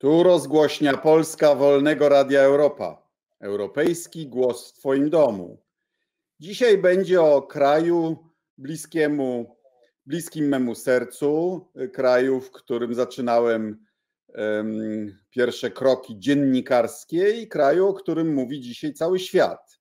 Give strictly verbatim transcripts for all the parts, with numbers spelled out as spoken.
Tu rozgłośnia Polska Wolnego Radia Europa. Europejski głos w Twoim domu. Dzisiaj będzie o kraju bliskiemu, bliskim memu sercu, kraju, w którym zaczynałem um, pierwsze kroki dziennikarskie i kraju, o którym mówi dzisiaj cały świat.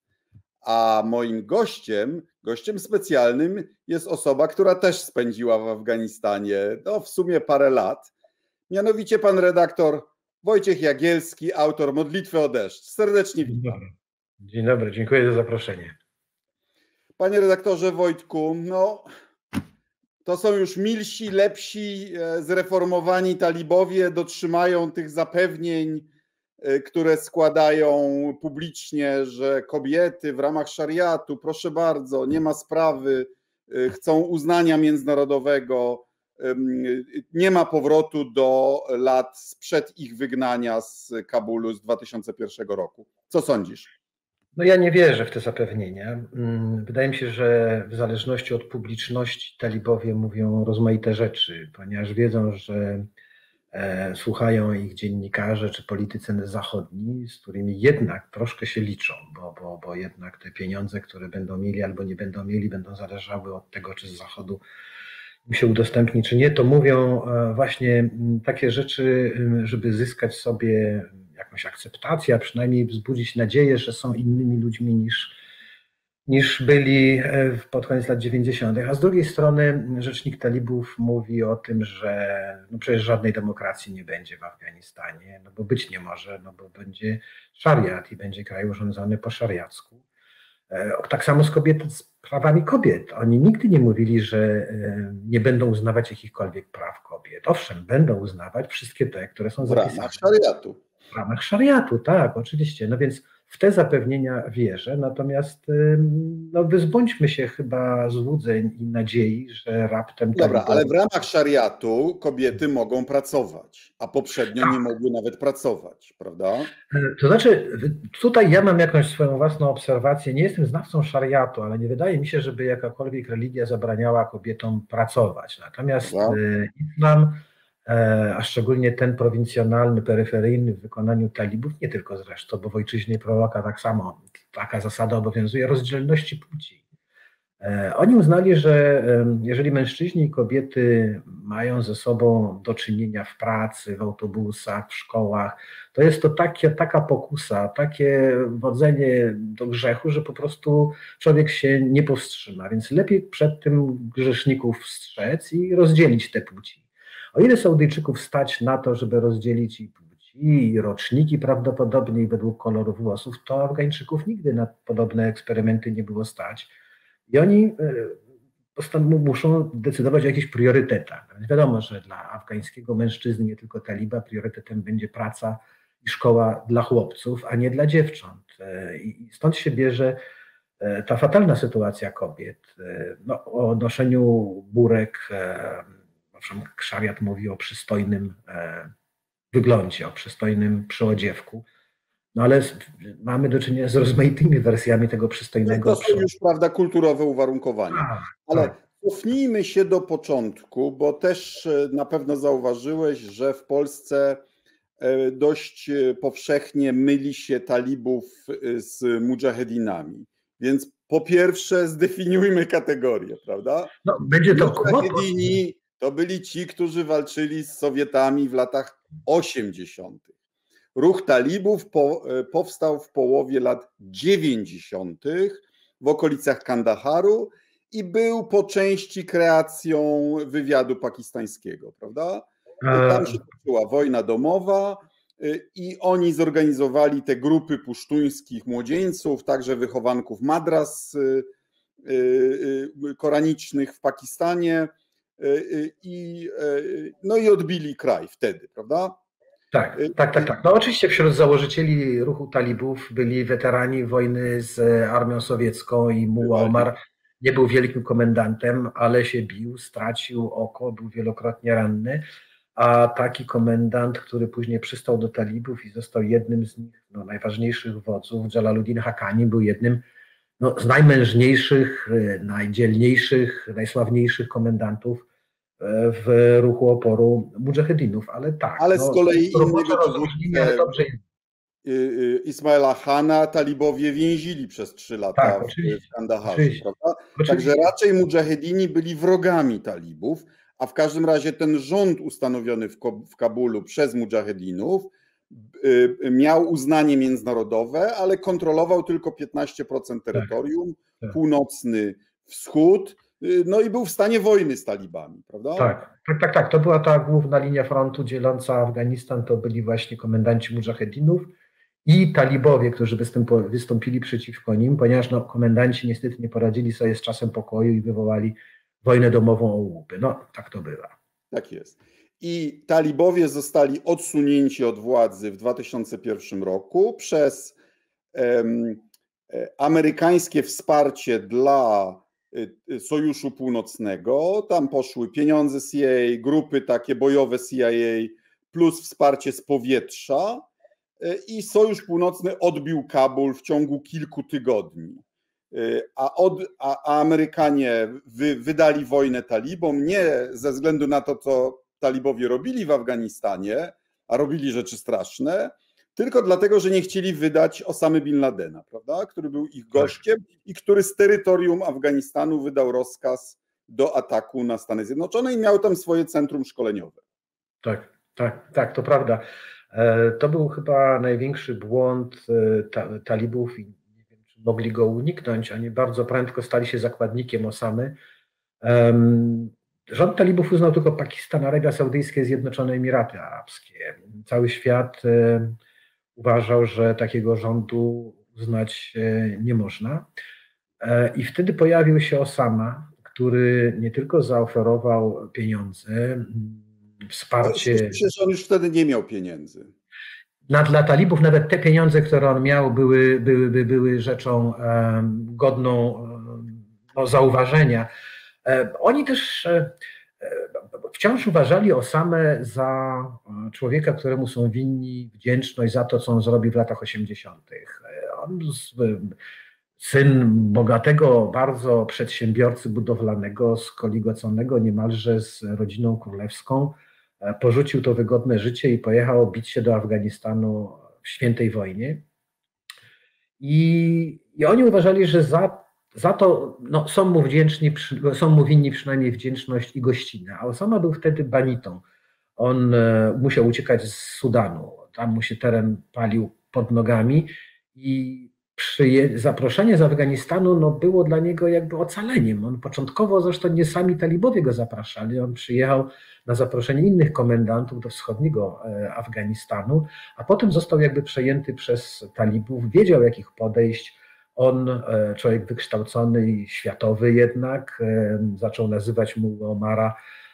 A moim gościem, gościem specjalnym jest osoba, która też spędziła w Afganistanie no, w sumie parę lat. Mianowicie pan redaktor Wojciech Jagielski, autor Modlitwy o deszcz. Serdecznie witam. Dzień dobry. Dzień dobry, dziękuję za zaproszenie. Panie redaktorze Wojtku, no to są już milsi, lepsi, zreformowani talibowie, dotrzymają tych zapewnień, które składają publicznie, że kobiety w ramach szariatu, proszę bardzo, nie ma sprawy, chcą uznania międzynarodowego, nie ma powrotu do lat sprzed ich wygnania z Kabulu z dwa tysiące pierwszego roku. Co sądzisz? No ja nie wierzę w te zapewnienia. Wydaje mi się, że w zależności od publiczności talibowie mówią rozmaite rzeczy, ponieważ wiedzą, że e, słuchają ich dziennikarze czy politycy zachodni, z którymi jednak troszkę się liczą, bo, bo, bo jednak te pieniądze, które będą mieli albo nie będą mieli, będą zależały od tego, czy z Zachodu im się udostępni, czy nie, to mówią właśnie takie rzeczy, żeby zyskać sobie jakąś akceptację, a przynajmniej wzbudzić nadzieję, że są innymi ludźmi niż, niż byli pod koniec lat dziewięćdziesiątych. A z drugiej strony rzecznik talibów mówi o tym, że no przecież żadnej demokracji nie będzie w Afganistanie, no bo być nie może, no bo będzie szariat i będzie kraj urządzony po szariacku. Tak samo z, kobiet, z prawami kobiet. Oni nigdy nie mówili, że nie będą uznawać jakichkolwiek praw kobiet. Owszem, będą uznawać wszystkie te, które są zapisane. W ramach szariatu. W ramach szariatu, tak, oczywiście. No więc w te zapewnienia wierzę, natomiast no, wyzbądźmy się chyba złudzeń i nadziei, że raptem... Dobra, ale w ramach szariatu kobiety mogą pracować, a poprzednio tak. nie mogły nawet pracować, prawda? To znaczy, tutaj ja mam jakąś swoją własną obserwację, nie jestem znawcą szariatu, ale nie wydaje mi się, żeby jakakolwiek religia zabraniała kobietom pracować. Natomiast no. islam, a szczególnie ten prowincjonalny, peryferyjny w wykonaniu talibów, nie tylko zresztą, bo w ojczyźnie proroka tak samo taka zasada obowiązuje, rozdzielności płci. Oni uznali, że jeżeli mężczyźni i kobiety mają ze sobą do czynienia w pracy, w autobusach, w szkołach, to jest to takie, taka pokusa, takie wodzenie do grzechu, że po prostu człowiek się nie powstrzyma. Więc lepiej przed tym grzeszników strzec i rozdzielić te płci. O ile Saudyjczyków stać na to, żeby rozdzielić i płci, i roczniki prawdopodobnie i według kolorów włosów, to Afgańczyków nigdy na podobne eksperymenty nie było stać. I oni muszą decydować o jakichś priorytetach. Wiadomo, że dla afgańskiego mężczyzny, nie tylko taliba, priorytetem będzie praca i szkoła dla chłopców, a nie dla dziewcząt. I stąd się bierze ta fatalna sytuacja kobiet. No, o noszeniu burek, owszem, szariat mówi o przystojnym wyglądzie, o przystojnym przyodziewku. No ale mamy do czynienia z rozmaitymi wersjami tego przystojnego. No to są już, prawda, kulturowe uwarunkowania. A, ale tak. Cofnijmy się do początku, bo też na pewno zauważyłeś, że w Polsce dość powszechnie myli się talibów z mujahedinami. Więc po pierwsze zdefiniujmy kategorię, prawda? No, będzie to Mujahedini to byli ci, którzy walczyli z Sowietami w latach osiemdziesiątych. Ruch talibów po, powstał w połowie lat dziewięćdziesiątych w okolicach Kandaharu i był po części kreacją wywiadu pakistańskiego, prawda? Tam się toczyła wojna domowa i oni zorganizowali te grupy pusztuńskich młodzieńców, także wychowanków madras koranicznych w Pakistanie i, no i odbili kraj wtedy, prawda? Tak, tak, tak, tak. No oczywiście wśród założycieli ruchu talibów byli weterani wojny z armią sowiecką i Mulla Omar nie był wielkim komendantem, ale się bił, stracił oko, był wielokrotnie ranny, a taki komendant, który później przystał do talibów i został jednym z nich, no, najważniejszych wodzów, Jalaluddin Haqqani, był jednym no, z najmężniejszych, najdzielniejszych, najsławniejszych komendantów w ruchu oporu mudżahedinów, ale tak. Ale no, z kolei innego ale dobrze. Ismaila Hana talibowie więzili przez trzy lata tak, w, oczywiście, w Kandaharze, oczywiście, prawda? oczywiście. Także raczej mudżahedini byli wrogami talibów, a w każdym razie ten rząd ustanowiony w, w Kabulu przez mudżahedinów y, miał uznanie międzynarodowe, ale kontrolował tylko piętnaście procent terytorium, tak, tak. Północny wschód, y, no i był w stanie wojny z talibami, prawda? Tak, tak, tak, tak. To była ta główna linia frontu dzieląca Afganistan, to byli właśnie komendanci mudżahedinów i talibowie, którzy wystąpili przeciwko nim, ponieważ no, komendanci niestety nie poradzili sobie z czasem pokoju i wywołali wojnę domową o łupy. No, tak to bywa. Tak jest. I talibowie zostali odsunięci od władzy w dwa tysiące pierwszym roku przez um, amerykańskie wsparcie dla Sojuszu Północnego. Tam poszły pieniądze C I A, grupy takie bojowe C I A, plus wsparcie z powietrza. I Sojusz Północny odbił Kabul w ciągu kilku tygodni. A, od, a, a Amerykanie wy, wydali wojnę talibom nie ze względu na to, co talibowie robili w Afganistanie, a robili rzeczy straszne, tylko dlatego, że nie chcieli wydać Osamy Bin Ladena, prawda? Który był ich gościem i który z terytorium Afganistanu wydał rozkaz do ataku na Stany Zjednoczone i miał tam swoje centrum szkoleniowe. Tak, tak, tak, to prawda. To był chyba największy błąd talibów i nie wiem, czy mogli go uniknąć. Oni bardzo prędko stali się zakładnikiem Osamy. Rząd talibów uznał tylko Pakistan, Arabia Saudyjska i Zjednoczone Emiraty Arabskie. Cały świat uważał, że takiego rządu uznać nie można. I wtedy pojawił się Osama, który nie tylko zaoferował pieniądze, wsparcie. Przecież on już wtedy nie miał pieniędzy. Na, dla talibów nawet te pieniądze, które on miał, były, były, były, były rzeczą um, godną um, no, zauważenia. Um, oni też um, wciąż uważali Osamę za człowieka, któremu są winni wdzięczność za to, co on zrobił w latach osiemdziesiątych. On, syn bogatego bardzo przedsiębiorcy budowlanego, skoligoconego niemalże z rodziną królewską, porzucił to wygodne życie i pojechał bić się do Afganistanu w świętej wojnie. I, i oni uważali, że za, za to no, są mu wdzięczni, są mu winni przynajmniej wdzięczność i gościnę. A Osama był wtedy banitą. On e, musiał uciekać z Sudanu. Tam mu się teren palił pod nogami i przyje, zaproszenie z Afganistanu no, było dla niego jakby ocaleniem. On początkowo, zresztą nie sami talibowie go zapraszali, on przyjechał na zaproszenie innych komendantów do wschodniego Afganistanu, a potem został jakby przejęty przez talibów, wiedział jakich podejść. On, człowiek wykształcony i światowy jednak, zaczął nazywać mu Omara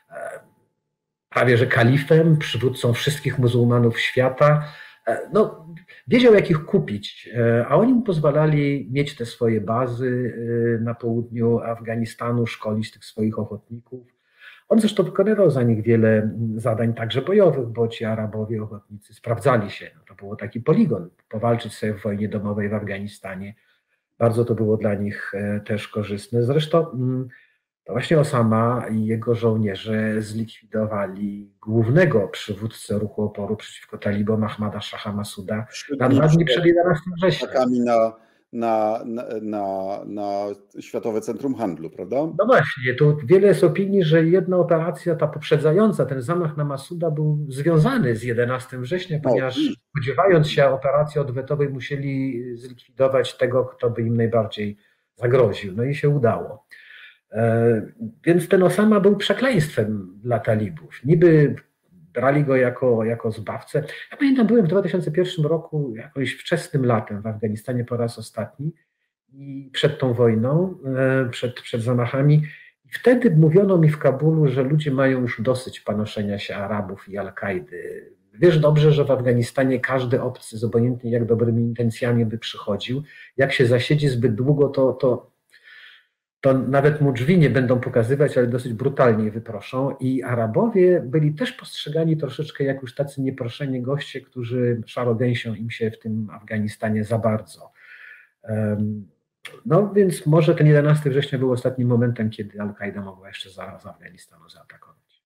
prawie że kalifem, przywódcą wszystkich muzułmanów świata. No, wiedział jak ich kupić, a oni mu pozwalali mieć te swoje bazy na południu Afganistanu, szkolić tych swoich ochotników. On zresztą wykonywał za nich wiele zadań także bojowych, bo ci Arabowie ochotnicy sprawdzali się. No to było taki poligon, powalczyć sobie w wojnie domowej w Afganistanie. Bardzo to było dla nich też korzystne. Zresztą to właśnie Osama i jego żołnierze zlikwidowali głównego przywódcę ruchu oporu przeciwko talibom, Ahmada Shaha Masuda, na dwa dni przed jedenastego września. Na, na, na, na Światowe Centrum Handlu, prawda? No właśnie, tu wiele jest opinii, że jedna operacja, ta poprzedzająca, ten zamach na Masuda był związany z jedenastego września, ponieważ no, spodziewając się operacji odwetowej musieli zlikwidować tego, kto by im najbardziej zagroził. No i się udało. Więc ten Osama był przekleństwem dla talibów. Niby brali go jako, jako zbawcę. Ja pamiętam, byłem w dwa tysiące pierwszym roku, jakoś wczesnym latem w Afganistanie po raz ostatni i przed tą wojną, przed, przed zamachami. I wtedy mówiono mi w Kabulu, że ludzie mają już dosyć panoszenia się Arabów i Al-Kaidy. Wiesz dobrze, że w Afganistanie każdy obcy z obojętnie jak dobrymi intencjami by przychodził. Jak się zasiedzi zbyt długo, to, to to nawet mu drzwi nie będą pokazywać, ale dosyć brutalnie wyproszą. I Arabowie byli też postrzegani troszeczkę jak już tacy nieproszeni goście, którzy szarogęsią im się w tym Afganistanie za bardzo. No więc może ten jedenastego września był ostatnim momentem, kiedy Al-Kaida mogła jeszcze za, za Afganistanu zaatakować.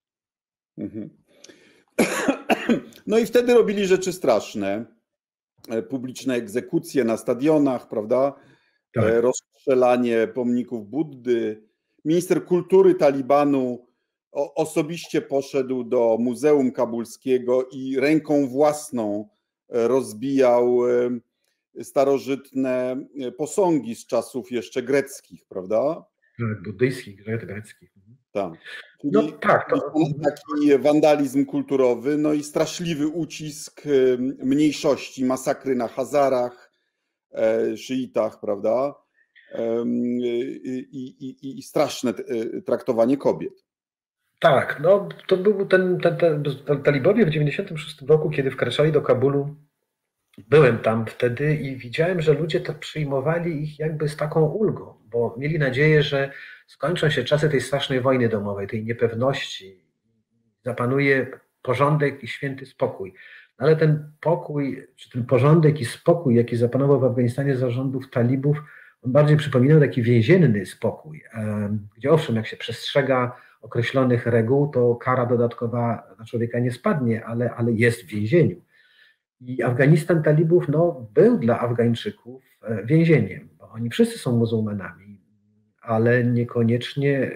Mhm. No i wtedy robili rzeczy straszne. Publiczne egzekucje na stadionach, prawda? Tak. Rozstrzelanie pomników Buddy. Minister kultury Talibanu osobiście poszedł do Muzeum Kabulskiego i ręką własną rozbijał starożytne posągi z czasów jeszcze greckich, prawda? Tak, buddyjskich, greckich. Tak. Czyli no tak, to... taki wandalizm kulturowy, no i straszliwy ucisk mniejszości, masakry na Hazarach, szyitach, prawda? I, i, i straszne traktowanie kobiet. Tak, no to był ten, ten, ten, ten talibowie w dziewięćdziesiątym szóstym roku, kiedy wkraczali do Kabulu. Byłem tam wtedy i widziałem, że ludzie to przyjmowali ich jakby z taką ulgą, bo mieli nadzieję, że skończą się czasy tej strasznej wojny domowej, tej niepewności, zapanuje porządek i święty spokój. Ale ten pokój, czy ten porządek i spokój, jaki zapanował w Afganistanie za rządów talibów, on bardziej przypominał taki więzienny spokój, gdzie owszem, jak się przestrzega określonych reguł, to kara dodatkowa na człowieka nie spadnie, ale, ale jest w więzieniu. I Afganistan talibów no, był dla Afgańczyków więzieniem, bo oni wszyscy są muzułmanami, ale niekoniecznie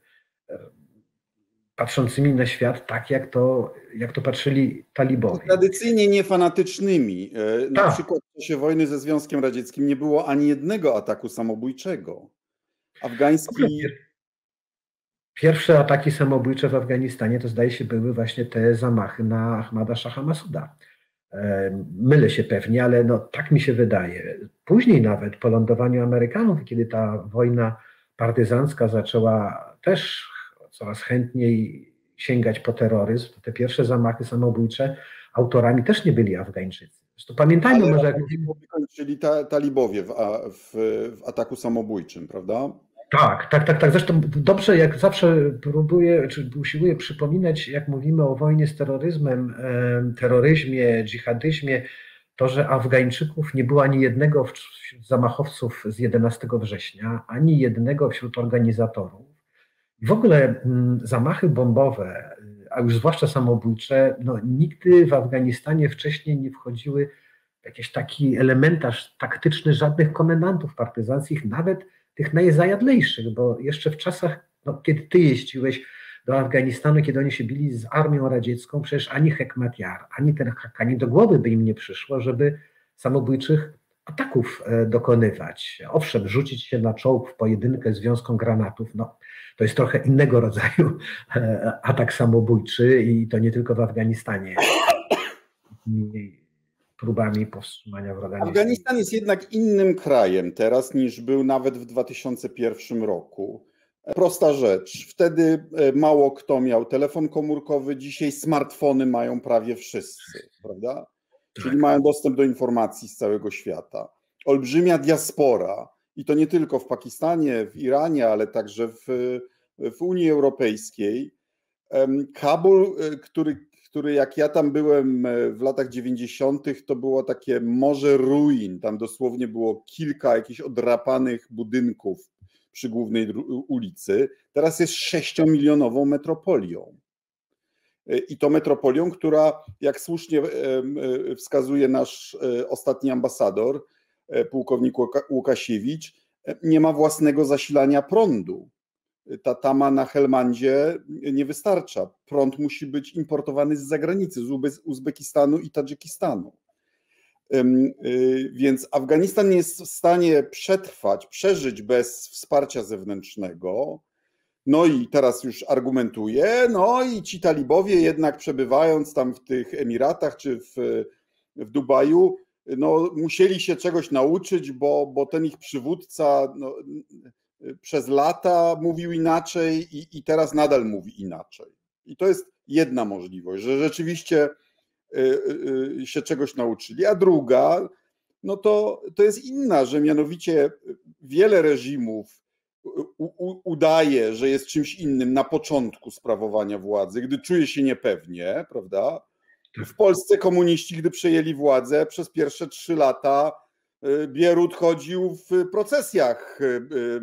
patrzącymi na świat tak, jak to, jak to patrzyli talibowie. Tradycyjnie niefanatycznymi. Na tak. przykład w czasie wojny ze Związkiem Radzieckim nie było ani jednego ataku samobójczego. Afgański... Pierwsze ataki samobójcze w Afganistanie to zdaje się były właśnie te zamachy na Ahmada Shaha Masuda. Mylę się pewnie, ale no, tak mi się wydaje. Później nawet po lądowaniu Amerykanów, kiedy ta wojna partyzancka zaczęła też coraz chętniej sięgać po terroryzm, to te pierwsze zamachy samobójcze autorami też nie byli Afgańczycy. Zresztą pamiętajmy ale może... Jak... Czyli ta, talibowie w, w, w ataku samobójczym, prawda? Tak, tak, tak, tak. Zresztą dobrze, jak zawsze próbuję, czy usiłuję przypominać, jak mówimy o wojnie z terroryzmem, terroryzmie, dżihadyzmie, to, że Afgańczyków nie było ani jednego wśród zamachowców z jedenastego września, ani jednego wśród organizatorów. W ogóle zamachy bombowe, a już zwłaszcza samobójcze, no, nigdy w Afganistanie wcześniej nie wchodziły w jakiś taki elementarz taktyczny żadnych komendantów partyzanckich, nawet tych najzajadlejszych, bo jeszcze w czasach, no, kiedy ty jeździłeś do Afganistanu, kiedy oni się bili z armią radziecką, przecież ani Hekmatyar, ani ten Haqqani do głowy by im nie przyszło, żeby samobójczych ataków dokonywać. Owszem, rzucić się na czołg w pojedynkę z wiązką granatów, no to jest trochę innego rodzaju atak samobójczy i to nie tylko w Afganistanie. Próbami powstrzymania wroga. Afganistan jest jednak innym krajem teraz niż był nawet w dwa tysiące pierwszym roku. Prosta rzecz. Wtedy mało kto miał telefon komórkowy, dzisiaj smartfony mają prawie wszyscy, prawda? Tak. Czyli mają dostęp do informacji z całego świata. Olbrzymia diaspora i to nie tylko w Pakistanie, w Iranie, ale także w, w Unii Europejskiej. Kabul, który który jak ja tam byłem w latach dziewięćdziesiątych, to było takie morze ruin. Tam dosłownie było kilka jakichś odrapanych budynków przy głównej ulicy. Teraz jest sześciomilionową metropolią. I to metropolią, która, jak słusznie wskazuje nasz ostatni ambasador, pułkownik Łukasiewicz, nie ma własnego zasilania prądu. Ta tama na Helmandzie nie wystarcza. Prąd musi być importowany z zagranicy, z Uzbekistanu i Tadżykistanu. Więc Afganistan nie jest w stanie przetrwać, przeżyć bez wsparcia zewnętrznego. No i teraz już argumentuje, no i ci talibowie jednak przebywając tam w tych Emiratach czy w, w Dubaju, no musieli się czegoś nauczyć, bo, bo ten ich przywódca no, przez lata mówił inaczej i, i teraz nadal mówi inaczej. I to jest jedna możliwość, że rzeczywiście się czegoś nauczyli. A druga, no to, to jest inna, że mianowicie wiele reżimów u, u, udaje, że jest czymś innym na początku sprawowania władzy, gdy czuje się niepewnie, prawda? W Polsce komuniści, gdy przejęli władzę, przez pierwsze trzy lata Bierut chodził w procesjach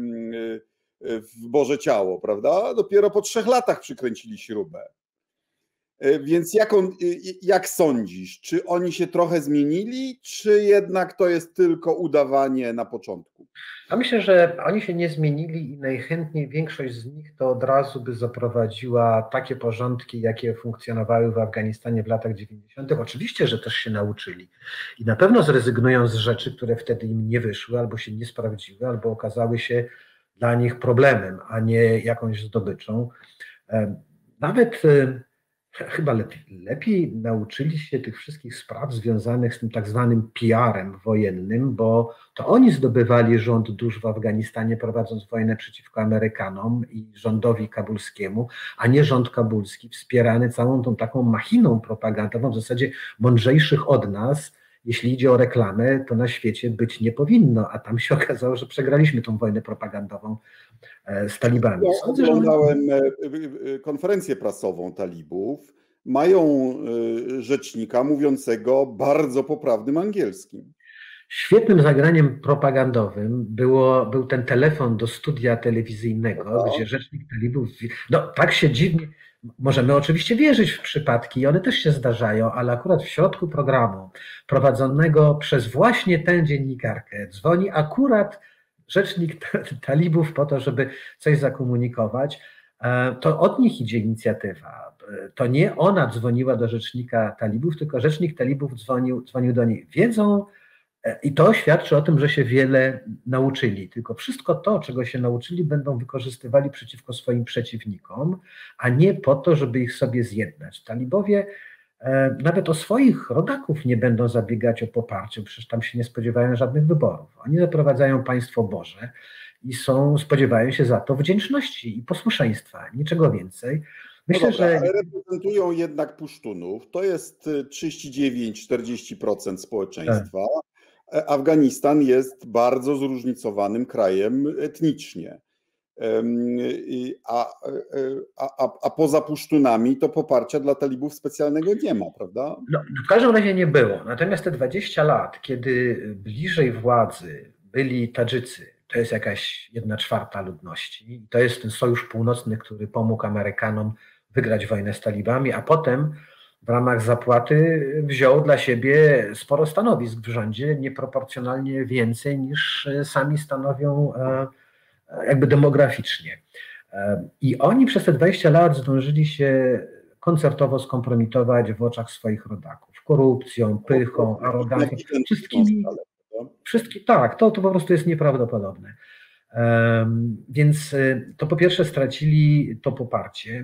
w Boże Ciało, prawda? Dopiero po trzech latach przykręcili śrubę. Więc jak, on, jak sądzisz, czy oni się trochę zmienili, czy jednak to jest tylko udawanie na początku? Ja myślę, że oni się nie zmienili i najchętniej większość z nich to od razu by zaprowadziła takie porządki, jakie funkcjonowały w Afganistanie w latach dziewięćdziesiątych. Oczywiście, że też się nauczyli i na pewno zrezygnują z rzeczy, które wtedy im nie wyszły, albo się nie sprawdziły, albo okazały się dla nich problemem, a nie jakąś zdobyczą. Nawet chyba lepiej, lepiej nauczyli się tych wszystkich spraw związanych z tym tak zwanym P R-em wojennym, bo to oni zdobywali rząd dusz w Afganistanie, prowadząc wojnę przeciwko Amerykanom i rządowi kabulskiemu, a nie rząd kabulski wspierany całą tą taką machiną propagandową, w zasadzie mądrzejszych od nas, jeśli idzie o reklamę, to na świecie być nie powinno, a tam się okazało, że przegraliśmy tą wojnę propagandową z talibami. Ja oglądałem konferencję prasową talibów. Mają rzecznika mówiącego bardzo poprawnym angielskim. Świetnym zagraniem propagandowym było, był ten telefon do studia telewizyjnego, no. Gdzie rzecznik talibów, no tak się dziwnie, możemy oczywiście wierzyć w przypadki, one też się zdarzają, ale akurat w środku programu prowadzonego przez właśnie tę dziennikarkę dzwoni akurat rzecznik talibów po to, żeby coś zakomunikować. To od nich idzie inicjatywa. To nie ona dzwoniła do rzecznika talibów, tylko rzecznik talibów dzwonił, dzwonił do niej. Wiedzą, i to świadczy o tym, że się wiele nauczyli. Tylko wszystko to, czego się nauczyli, będą wykorzystywali przeciwko swoim przeciwnikom, a nie po to, żeby ich sobie zjednać. Talibowie nawet o swoich rodaków nie będą zabiegać o poparcie, przecież tam się nie spodziewają żadnych wyborów. Oni zaprowadzają państwo Boże i są, spodziewają się za to wdzięczności i posłuszeństwa, niczego więcej. Myślę, no dobra, że ale reprezentują jednak Pusztunów, to jest trzydzieści dziewięć do czterdziestu procent społeczeństwa. Tak. Afganistan jest bardzo zróżnicowanym krajem etnicznie. A, a, a poza Pusztunami to poparcia dla talibów specjalnego nie ma, prawda? No, w każdym razie nie było. Natomiast te dwadzieścia lat, kiedy bliżej władzy byli Tadżycy, to jest jakaś jedna czwarta ludności, to jest ten sojusz północny, który pomógł Amerykanom wygrać wojnę z talibami, a potem w ramach zapłaty wziął dla siebie sporo stanowisk w rządzie, nieproporcjonalnie więcej niż sami stanowią jakby demograficznie. I oni przez te dwadzieścia lat zdążyli się koncertowo skompromitować w oczach swoich rodaków. Korupcją, pychą, arogancją, wszystkimi, wszystkim, tak, to, to po prostu jest nieprawdopodobne. Więc to po pierwsze stracili to poparcie.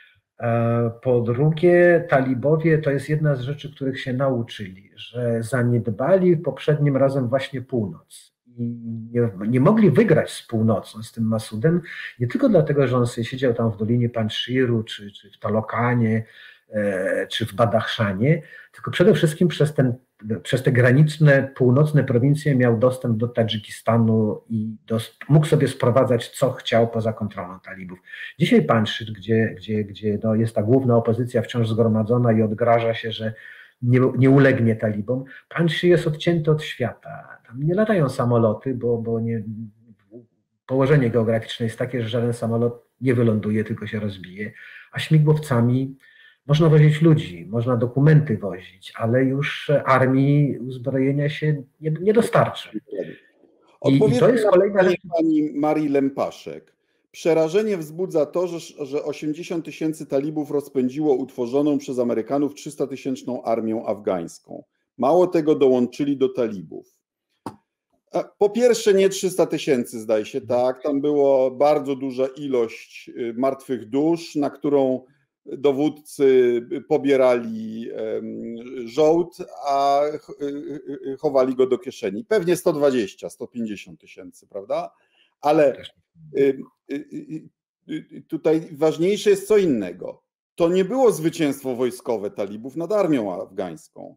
Po drugie, talibowie to jest jedna z rzeczy, których się nauczyli, że zaniedbali poprzednim razem właśnie północ. I nie, nie mogli wygrać z północą, z tym Masudem, nie tylko dlatego, że on sobie siedział tam w Dolinie Panshiru, czy, czy w Talokanie, e, czy w Badachszanie, tylko przede wszystkim przez, ten, przez te graniczne, północne prowincje miał dostęp do Tadżykistanu i do, mógł sobie sprowadzać, co chciał poza kontrolą talibów. Dzisiaj Panszir, gdzie, gdzie, gdzie no jest ta główna opozycja wciąż zgromadzona i odgraża się, że nie, nie ulegnie talibom, Panszir jest odcięty od świata. Tam nie latają samoloty, bo, bo nie, położenie geograficzne jest takie, że żaden samolot nie wyląduje, tylko się rozbije, a śmigłowcami można wozić ludzi, można dokumenty wozić, ale już armii uzbrojenia się nie, nie dostarczy. I, i to jest kolejna rzecz. Pani Marii Lempaszek. Przerażenie wzbudza to, że, że osiemdziesiąt tysięcy talibów rozpędziło utworzoną przez Amerykanów trzystatysięczną armię afgańską. Mało tego, dołączyli do talibów. Po pierwsze, nie trzysta tysięcy, zdaje się, tak. Tam była bardzo duża ilość martwych dusz, na którą dowódcy pobierali żołd, a chowali go do kieszeni. Pewnie sto dwadzieścia, sto pięćdziesiąt tysięcy, prawda? Ale tutaj ważniejsze jest co innego. To nie było zwycięstwo wojskowe talibów nad armią afgańską.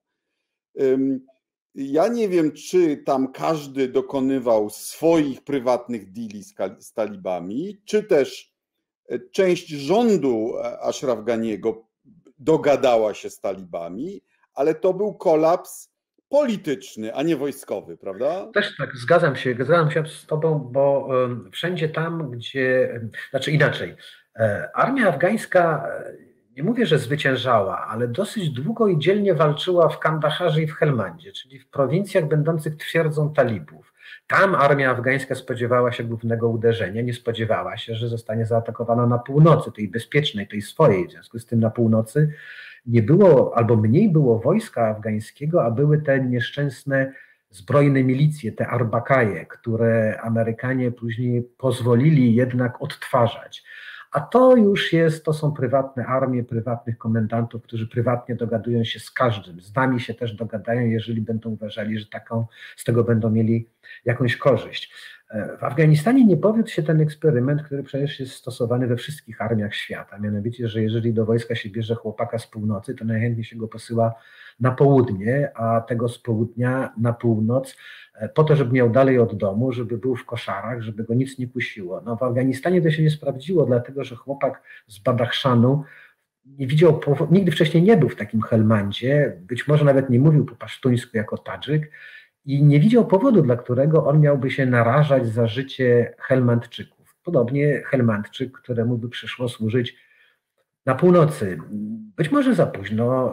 Ja nie wiem, czy tam każdy dokonywał swoich prywatnych deali z talibami, czy też część rządu Ashraf Ganiego dogadała się z talibami, ale to był kolaps polityczny, a nie wojskowy, prawda? Też tak, zgadzam się, zgadzam się z tobą, bo wszędzie tam, gdzie, znaczy inaczej, armia afgańska nie mówię, że zwyciężała, ale dosyć długo i dzielnie walczyła w Kandaharze i w Helmandzie, czyli w prowincjach będących twierdzą talibów. Tam armia afgańska spodziewała się głównego uderzenia, nie spodziewała się, że zostanie zaatakowana na północy, tej bezpiecznej, tej swojej. W związku z tym na północy nie było, albo mniej było wojska afgańskiego, a były te nieszczęsne zbrojne milicje, te arbakaje, które Amerykanie później pozwolili jednak odtwarzać. A to już jest, to są prywatne armie, prywatnych komendantów, którzy prywatnie dogadują się z każdym. Z nami się też dogadają, jeżeli będą uważali, że taką, z tego będą mieli jakąś korzyść. W Afganistanie nie powiódł się ten eksperyment, który przecież jest stosowany we wszystkich armiach świata. Mianowicie, że jeżeli do wojska się bierze chłopaka z północy, to najchętniej się go posyła na południe, a tego z południa na północ, po to, żeby miał dalej od domu, żeby był w koszarach, żeby go nic nie kusiło. No w Afganistanie to się nie sprawdziło, dlatego że chłopak z Badachszanu nie widział, nigdy wcześniej nie był w takim Helmandzie, być może nawet nie mówił po pasztuńsku jako Tadżyk i nie widział powodu, dla którego on miałby się narażać za życie Helmandczyków. Podobnie Helmandczyk, któremu by przyszło służyć na północy. Być może za późno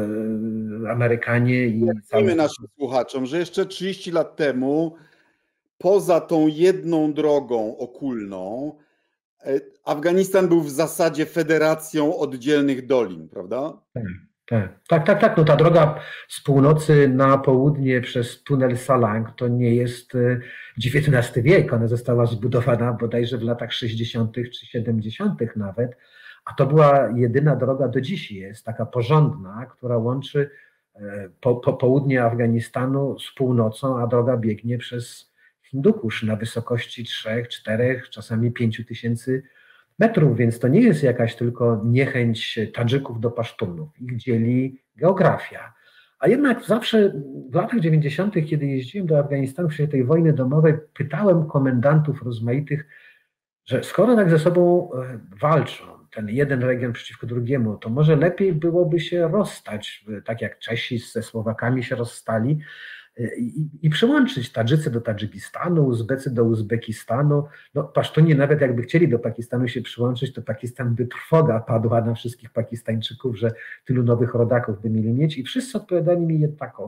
e, Amerykanie i... Mówimy naszym słuchaczom, że jeszcze trzydzieści lat temu poza tą jedną drogą okulną Afganistan był w zasadzie federacją oddzielnych dolin, prawda? Tak, tak, tak, tak, tak. No ta droga z północy na południe przez tunel Salang to nie jest dziewiętnasty wiek. Ona została zbudowana bodajże w latach sześćdziesiątych czy siedemdziesiątych nawet, a to była jedyna droga, do dziś jest taka porządna, która łączy po, po południe Afganistanu z północą, a droga biegnie przez Hindukusz na wysokości trzech, czterech, czasami pięciu tysięcy metrów, więc to nie jest jakaś tylko niechęć Tadżyków do Pasztunów. Ich dzieli geografia. A jednak zawsze w latach dziewięćdziesiątych, kiedy jeździłem do Afganistanu w czasie tej wojny domowej, pytałem komendantów rozmaitych, że skoro tak ze sobą walczą, ten jeden region przeciwko drugiemu, to może lepiej byłoby się rozstać, tak jak Czesi ze Słowakami się rozstali, I, i przyłączyć Tadżycy do Tadżykistanu, Uzbecy do Uzbekistanu. No, Pasztuni nawet jakby chcieli do Pakistanu się przyłączyć, to Pakistan by trwoga padła na wszystkich Pakistańczyków, że tylu nowych rodaków by mieli mieć i wszyscy odpowiadali mi jednako,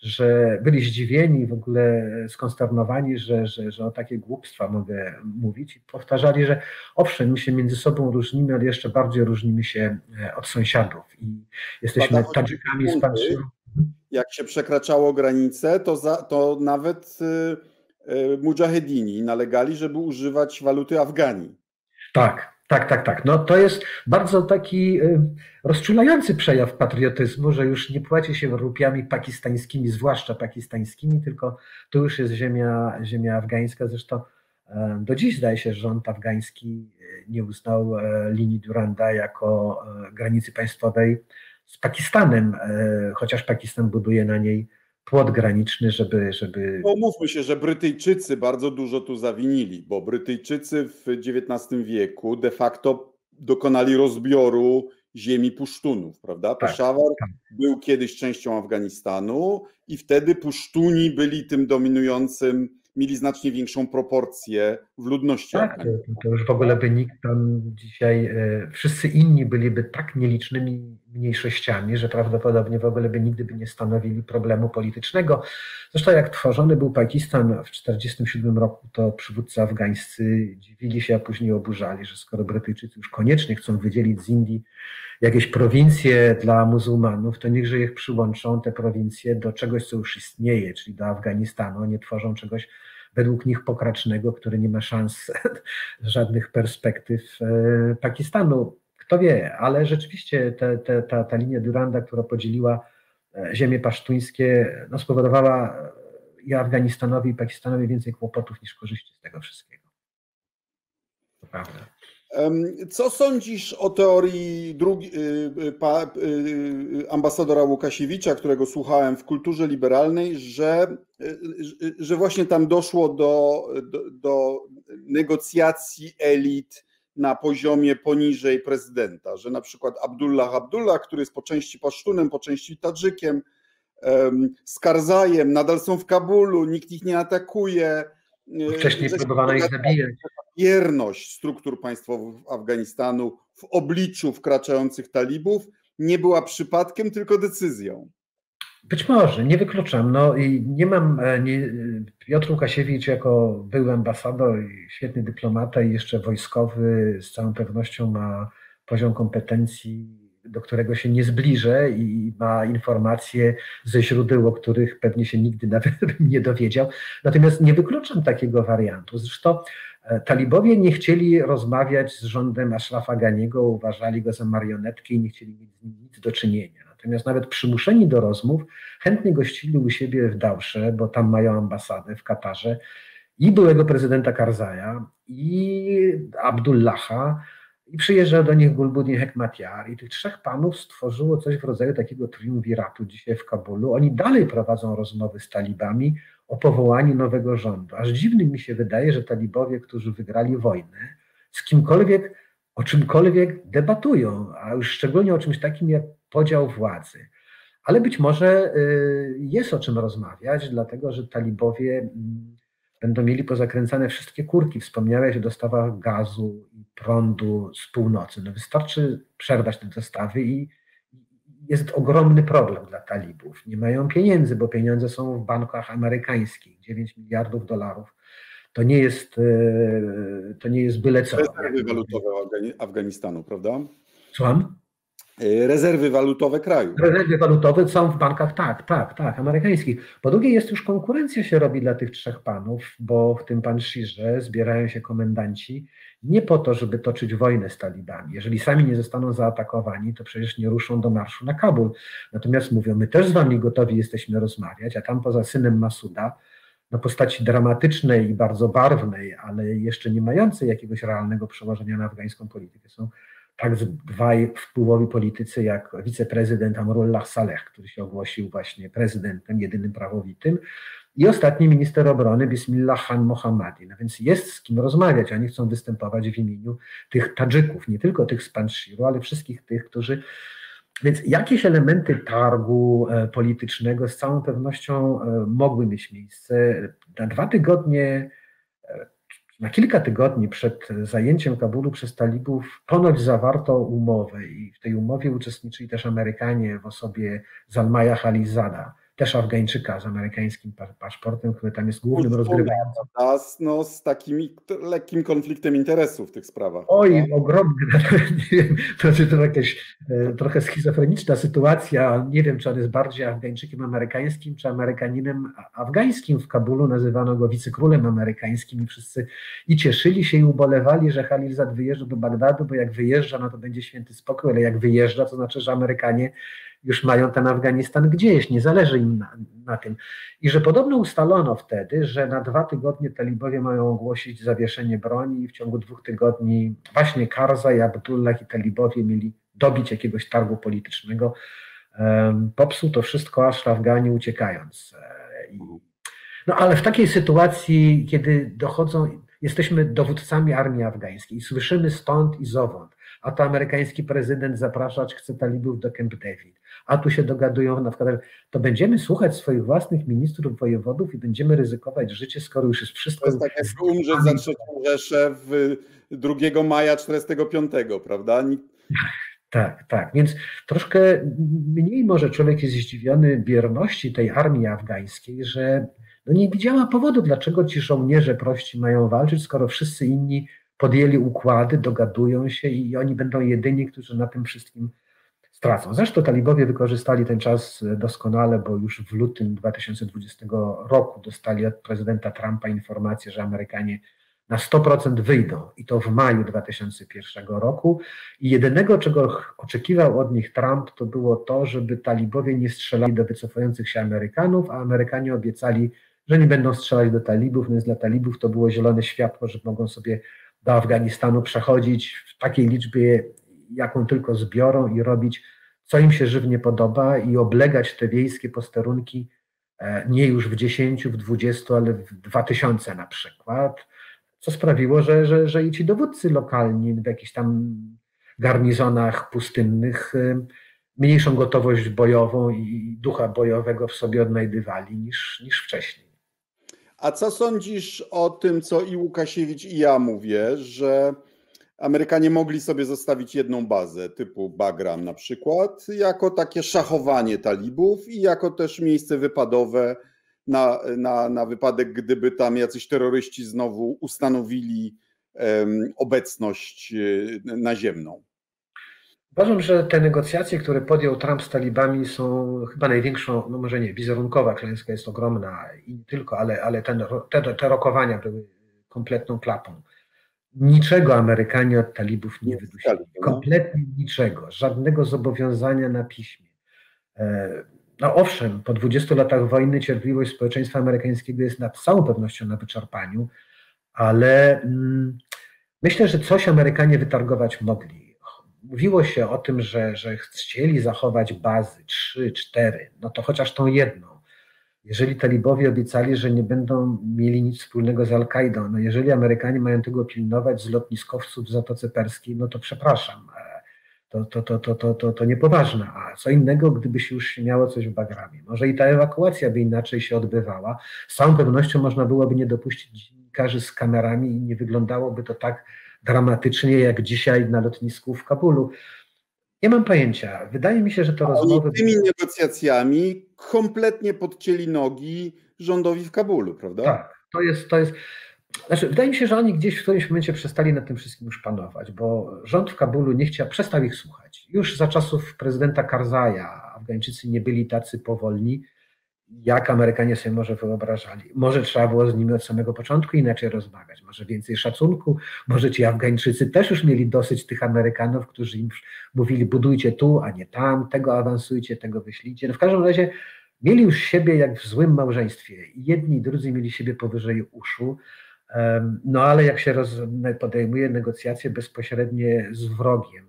że byli zdziwieni, w ogóle skonsternowani, że, że, że o takie głupstwa mogę mówić i powtarzali, że owszem, my się między sobą różnimy, ale jeszcze bardziej różnimy się od sąsiadów i jesteśmy Tadżykami z Panszynu. Jak się przekraczało granice, to, za, to nawet y, y, mudżahedini nalegali, żeby używać waluty Afganii. Tak, tak, tak, tak. No to jest bardzo taki y, rozczulający przejaw patriotyzmu, że już nie płaci się rupiami pakistańskimi, zwłaszcza pakistańskimi, tylko to już jest ziemia, ziemia afgańska. Zresztą y, do dziś zdaje się, że rząd afgański nie uznał y, linii Duranda jako y, granicy państwowej z Pakistanem, chociaż Pakistan buduje na niej płot graniczny, żeby... żeby... No, mówmy się, że Brytyjczycy bardzo dużo tu zawinili, bo Brytyjczycy w dziewiętnastym wieku de facto dokonali rozbioru ziemi Pusztunów, prawda? Tak, Peszawar tak. był kiedyś częścią Afganistanu i wtedy Pusztuni byli tym dominującym, mieli znacznie większą proporcję w ludności. Tak, to, to już w ogóle by nikt tam dzisiaj, e, wszyscy inni byliby tak nielicznymi mniejszościami, że prawdopodobnie w ogóle by nigdy by nie stanowili problemu politycznego. Zresztą jak tworzony był Pakistan w tysiąc dziewięćset czterdziestym siódmym roku, to przywódcy afgańscy dziwili się, a później oburzali, że skoro Brytyjczycy już koniecznie chcą wydzielić z Indii jakieś prowincje dla muzułmanów, to niechże ich przyłączą te prowincje do czegoś, co już istnieje, czyli do Afganistanu, nie tworzą czegoś według nich pokracznego, który nie ma szans, żadnych perspektyw Pakistanu. Kto wie, ale rzeczywiście te, te, ta, ta linia Duranda, która podzieliła ziemie pasztuńskie, no spowodowała i Afganistanowi, i Pakistanowi więcej kłopotów niż korzyści z tego wszystkiego. To prawda. Co sądzisz o teorii drugi, pa, ambasadora Łukasiewicza, którego słuchałem w Kulturze Liberalnej, że, że właśnie tam doszło do, do, do negocjacji elit na poziomie poniżej prezydenta, że na przykład Abdullah Abdullah, który jest po części Pasztunem, po części Tadżykiem, z Karzajem nadal są w Kabulu, nikt ich nie atakuje, Wcześniej próbowano ich zabijać. Bierność struktur państwowych Afganistanu w obliczu wkraczających talibów nie była przypadkiem, tylko decyzją. Być może, nie wykluczam. No i nie mam, nie, Piotr Łukasiewicz jako były ambasador i świetny dyplomata i jeszcze wojskowy z całą pewnością ma poziom kompetencji, do którego się nie zbliżę i ma informacje ze źródeł, o których pewnie się nigdy nawet nie dowiedział. Natomiast nie wykluczam takiego wariantu. Zresztą talibowie nie chcieli rozmawiać z rządem Ashrafa Ganiego, uważali go za marionetkę i nie chcieli mieć z nim nic do czynienia. Natomiast nawet przymuszeni do rozmów chętnie gościli u siebie w Dawsze, bo tam mają ambasadę w Katarze, i byłego prezydenta Karzaja, i Abdullaha, i przyjeżdżał do nich Gulbuddin Hekmatyar, i tych trzech panów stworzyło coś w rodzaju takiego triumviratu dzisiaj w Kabulu. Oni dalej prowadzą rozmowy z talibami o powołaniu nowego rządu. Aż dziwnym mi się wydaje, że talibowie, którzy wygrali wojnę, z kimkolwiek, o czymkolwiek debatują, a już szczególnie o czymś takim jak podział władzy. Ale być może jest o czym rozmawiać, dlatego że talibowie będą mieli pozakręcane wszystkie kurki. Wspomniałeś o dostawach gazu i prądu z północy. No wystarczy przerwać te dostawy i jest ogromny problem dla talibów. Nie mają pieniędzy, bo pieniądze są w bankach amerykańskich. dziewięć miliardów dolarów. To nie jest, to nie jest byle co. Rezerwy walutowe Afganistanu, prawda? Słucham? Rezerwy walutowe kraju. Rezerwy walutowe są w bankach, tak, tak, tak, amerykańskich. Po drugie, jest już konkurencja się robi dla tych trzech panów, bo w tym Panszirze zbierają się komendanci nie po to, żeby toczyć wojnę z talibami. Jeżeli sami nie zostaną zaatakowani, to przecież nie ruszą do marszu na Kabul. Natomiast mówią, my też z wami gotowi jesteśmy rozmawiać, a tam poza synem Masuda, na postaci dramatycznej i bardzo barwnej, ale jeszcze nie mającej jakiegoś realnego przełożenia na afgańską politykę, są tak dwaj wpływowi politycy jak wiceprezydent Amrullah Saleh, który się ogłosił właśnie prezydentem, jedynym prawowitym, i ostatni minister obrony Bismillah Khan Mohammadi. No więc jest z kim rozmawiać. Oni chcą występować w imieniu tych Tadżyków, nie tylko tych z Panshiru, ale wszystkich tych, którzy... Więc jakieś elementy targu politycznego z całą pewnością mogły mieć miejsce. Na dwa tygodnie, na kilka tygodni przed zajęciem Kabulu przez talibów ponoć zawarto umowę i w tej umowie uczestniczyli też Amerykanie w osobie Zalmaya Khalilzada, też Afgańczyka z amerykańskim paszportem, który tam jest głównym rozgrywającym. No, z takim lekkim konfliktem interesów w tych sprawach. Oj, tak? Ogromny. Nie wiem, to jest to jakaś e, trochę schizofreniczna sytuacja. Nie wiem, czy on jest bardziej Afgańczykiem amerykańskim, czy Amerykaninem afgańskim. W Kabulu nazywano go wicekrólem amerykańskim i wszyscy i cieszyli się i ubolewali, że Khalilzad wyjeżdża do Bagdadu, bo jak wyjeżdża, no to będzie święty spokój, ale jak wyjeżdża, to znaczy, że Amerykanie już mają ten Afganistan gdzieś, nie zależy im na, na tym. I że podobno ustalono wtedy, że na dwa tygodnie talibowie mają ogłosić zawieszenie broni i w ciągu dwóch tygodni właśnie Karzaj, Abdullah i talibowie mieli dobić jakiegoś targu politycznego. Um, popsuł to wszystko Ashraf Ghani uciekając. No ale w takiej sytuacji, kiedy dochodzą, jesteśmy dowódcami armii afgańskiej i słyszymy stąd i zowąd, a to amerykański prezydent zapraszać chce talibów do Camp David, a tu się dogadują na przykład, to będziemy słuchać swoich własnych ministrów, wojewodów i będziemy ryzykować życie, skoro już jest wszystko... To jest tak jak umrzeć za trzecią Rzeszę w drugiego maja czterdziestego piątego, prawda? Tak, tak, więc troszkę mniej może człowiek jest zdziwiony bierności tej armii afgańskiej, że no nie widziała powodu, dlaczego ci żołnierze prości mają walczyć, skoro wszyscy inni podjęli układy, dogadują się i oni będą jedyni, którzy na tym wszystkim stracą. Zresztą talibowie wykorzystali ten czas doskonale, bo już w lutym dwa tysiące dwudziestego roku dostali od prezydenta Trumpa informację, że Amerykanie na sto procent wyjdą i to w maju dwa tysiące pierwszego roku i jedynego, czego oczekiwał od nich Trump, to było to, żeby talibowie nie strzelali do wycofujących się Amerykanów, a Amerykanie obiecali, że nie będą strzelać do talibów, więc dla talibów to było zielone światło, że mogą sobie do Afganistanu przechodzić w takiej liczbie, jaką tylko zbiorą i robić, co im się żywnie podoba i oblegać te wiejskie posterunki nie już w dziesięciu, w dwudziestu, ale w dwa tysiące na przykład, co sprawiło, że, że, że i ci dowódcy lokalni w jakichś tam garnizonach pustynnych mniejszą gotowość bojową i ducha bojowego w sobie odnajdywali niż, niż wcześniej. A co sądzisz o tym, co i Łukasiewicz, i ja mówię, że Amerykanie mogli sobie zostawić jedną bazę typu Bagram na przykład, jako takie szachowanie talibów i jako też miejsce wypadowe na, na, na wypadek, gdyby tam jacyś terroryści znowu ustanowili um, obecność naziemną. Uważam, że te negocjacje, które podjął Trump z talibami, są chyba największą, no może nie, wizerunkowa klęska jest ogromna i nie tylko, ale, ale ten, te, te rokowania były kompletną klapą. Niczego Amerykanie od talibów nie wydusili. Kompletnie niczego. Żadnego zobowiązania na piśmie. No owszem, po dwudziestu latach wojny cierpliwość społeczeństwa amerykańskiego jest z całą pewnością na wyczerpaniu, ale mm, myślę, że coś Amerykanie wytargować mogli. Mówiło się o tym, że, że chcieli zachować bazy, trzy, cztery, no to chociaż tą jedną. Jeżeli talibowie obiecali, że nie będą mieli nic wspólnego z Al-Kaidą, no jeżeli Amerykanie mają tego pilnować z lotniskowców w Zatoce Perskiej, no to przepraszam, to, to, to, to, to, to, to niepoważne. A co innego, gdyby się już miało coś w Bagramie. Może i ta ewakuacja by inaczej się odbywała. Z całą pewnością można byłoby nie dopuścić dziennikarzy z kamerami i nie wyglądałoby to tak dramatycznie jak dzisiaj na lotnisku w Kabulu. Nie mam pojęcia. Wydaje mi się, że to A rozmowy... Oni tymi negocjacjami kompletnie podcięli nogi rządowi w Kabulu, prawda? Tak, to jest... To jest... Znaczy, wydaje mi się, że oni gdzieś w którymś momencie przestali nad tym wszystkim już panować, bo rząd w Kabulu nie chciał, przestał ich słuchać. Już za czasów prezydenta Karzaja Afgańczycy nie byli tacy powolni, jak Amerykanie sobie może wyobrażali. Może trzeba było z nimi od samego początku inaczej rozmawiać, może więcej szacunku, może ci Afgańczycy też już mieli dosyć tych Amerykanów, którzy im mówili budujcie tu, a nie tam, tego awansujcie, tego wyślijcie. No w każdym razie mieli już siebie jak w złym małżeństwie. Jedni i drudzy mieli siebie powyżej uszu. No ale jak się roz, podejmuje negocjacje bezpośrednie z wrogiem,